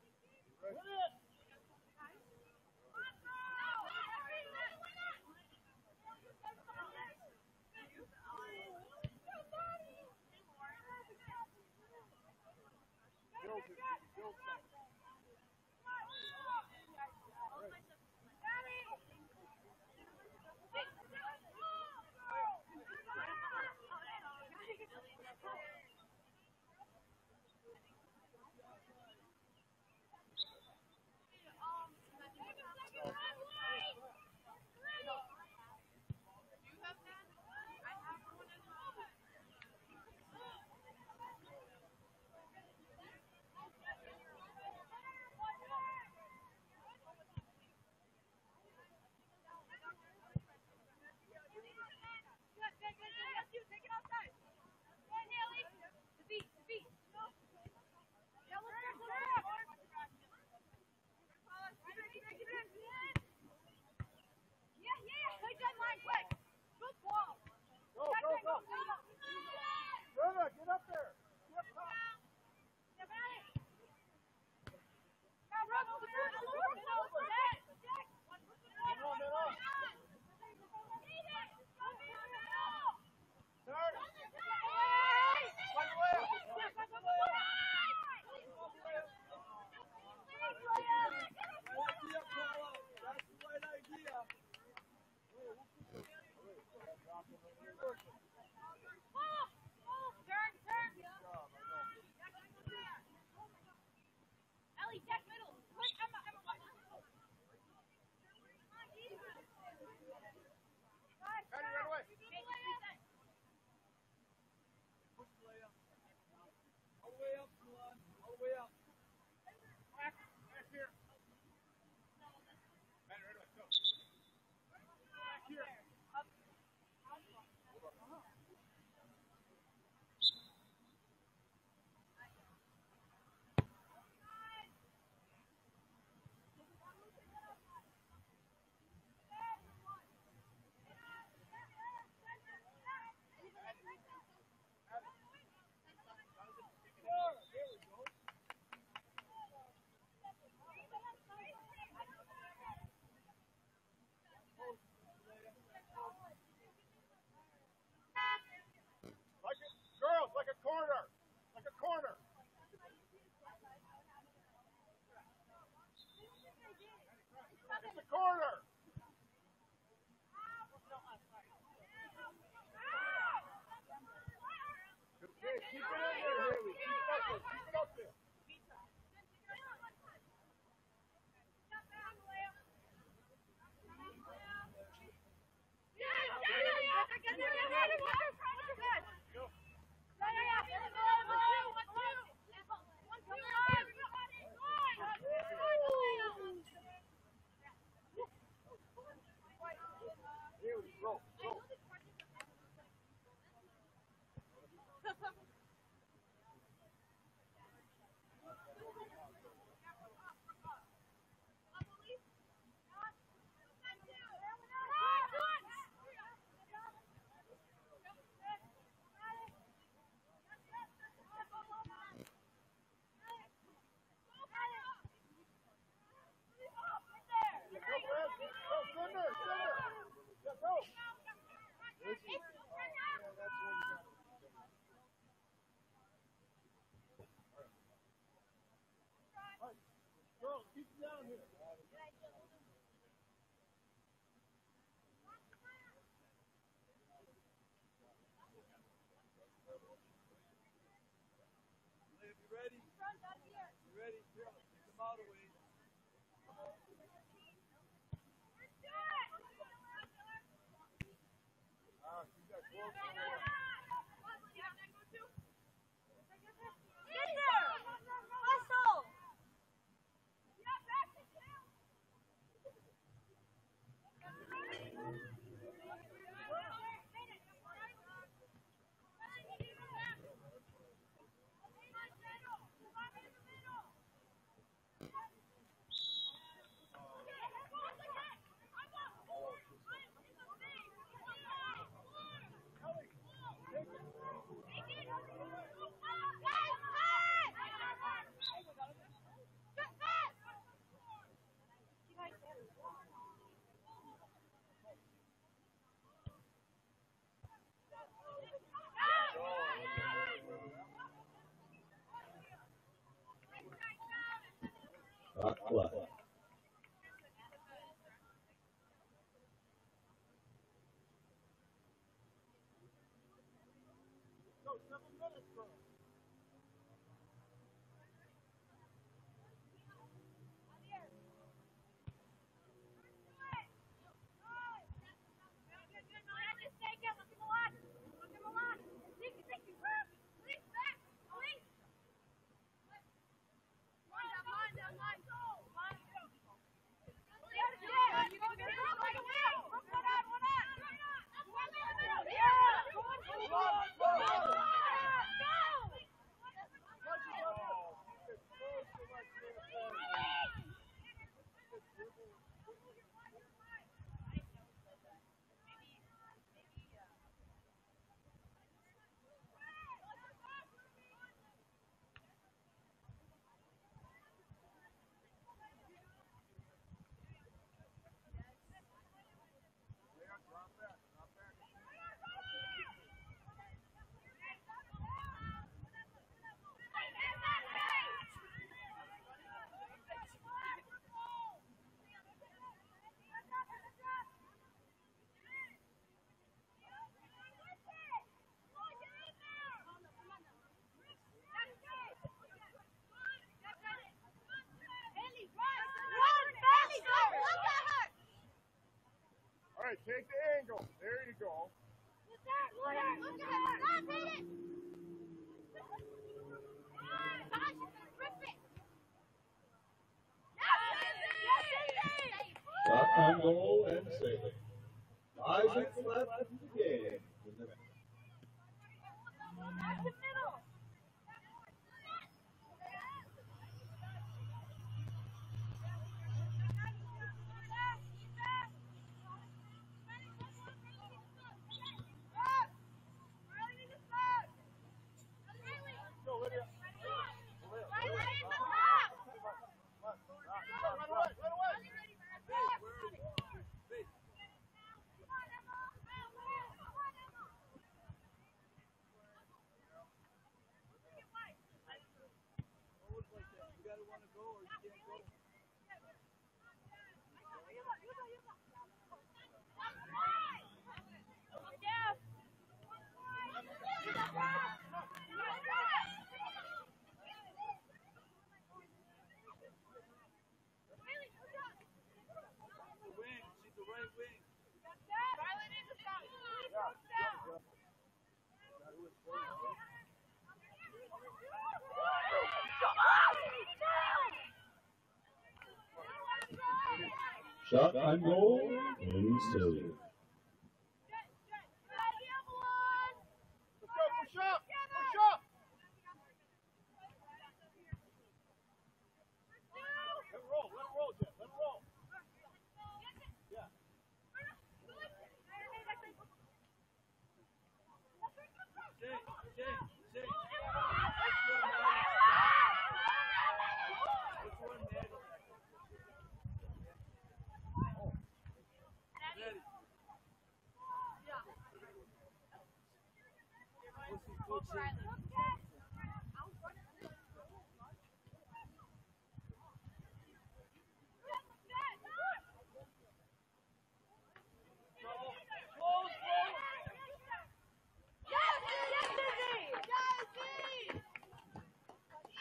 Get up there. Get up top. Like a corner. Like a corner. It's a corner. Okay, keep it in there, Haley. Keep it up there. Keep it up there. Haley, go. Aqua. All right, take the angle. There you go. Shot on goal and sailing. 5 minutes left in the game. Shot on goal and sailing. Let's go, push up, push up. Let it roll, Jeff, let it roll. Yeah.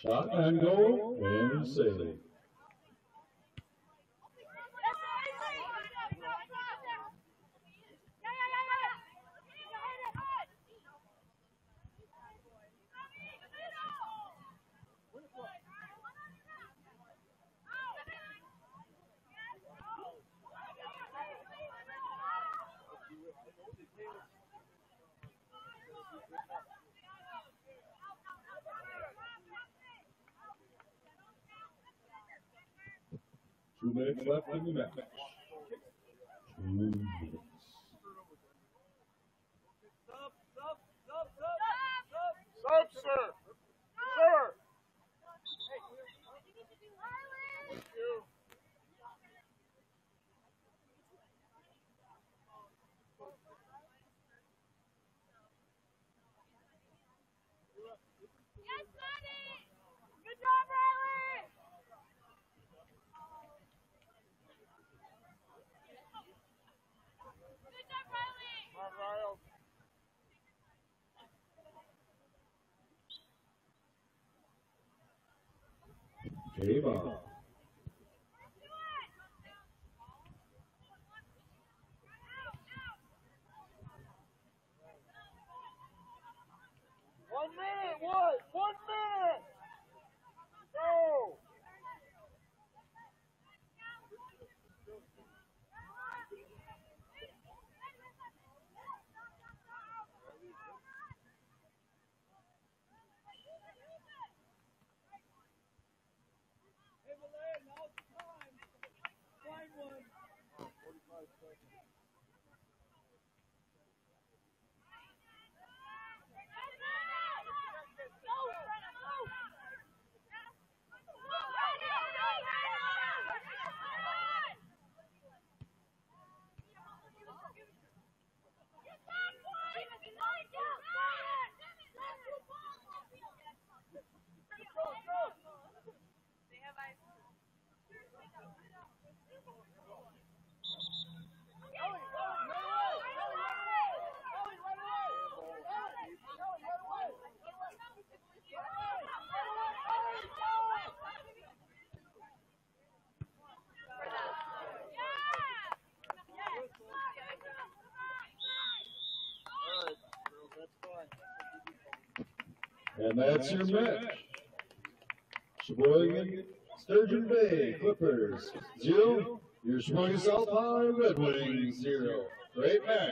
Shot and goal and save. Two minutes left in the match. 2 minutes. Sub, sir. Sir. Thank you. Yes, buddy! Good job, Riley! Good job, Riley! Come on, Ryle. Game on. One minute, what? 1 minute! Go! And that's your match. Sheboygan, Sturgeon Bay Clippers 0. Your Sheboygan South High Red Wings 0. Great match.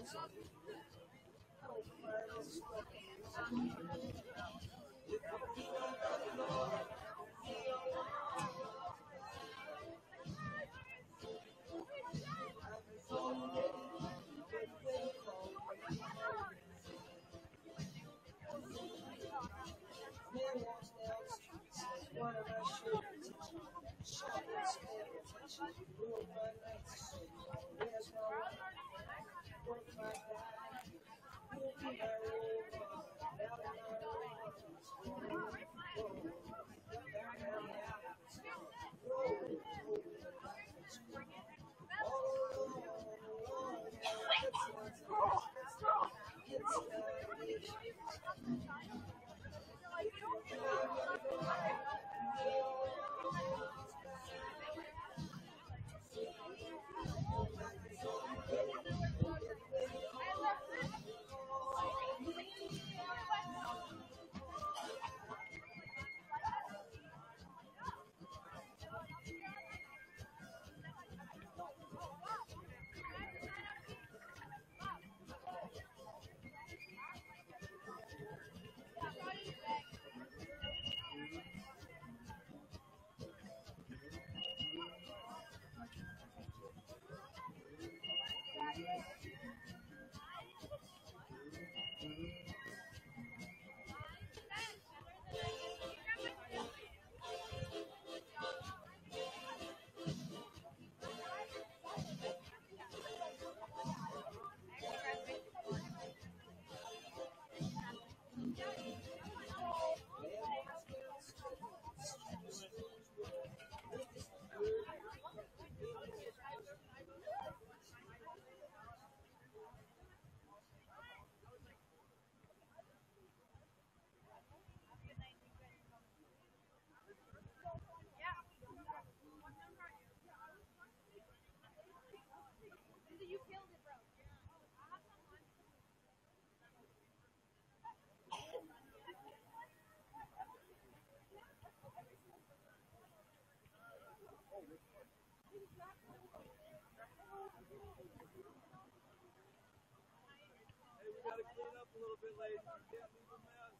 Hey, we got to clean up a little bit, ladies. You can't leave a mess.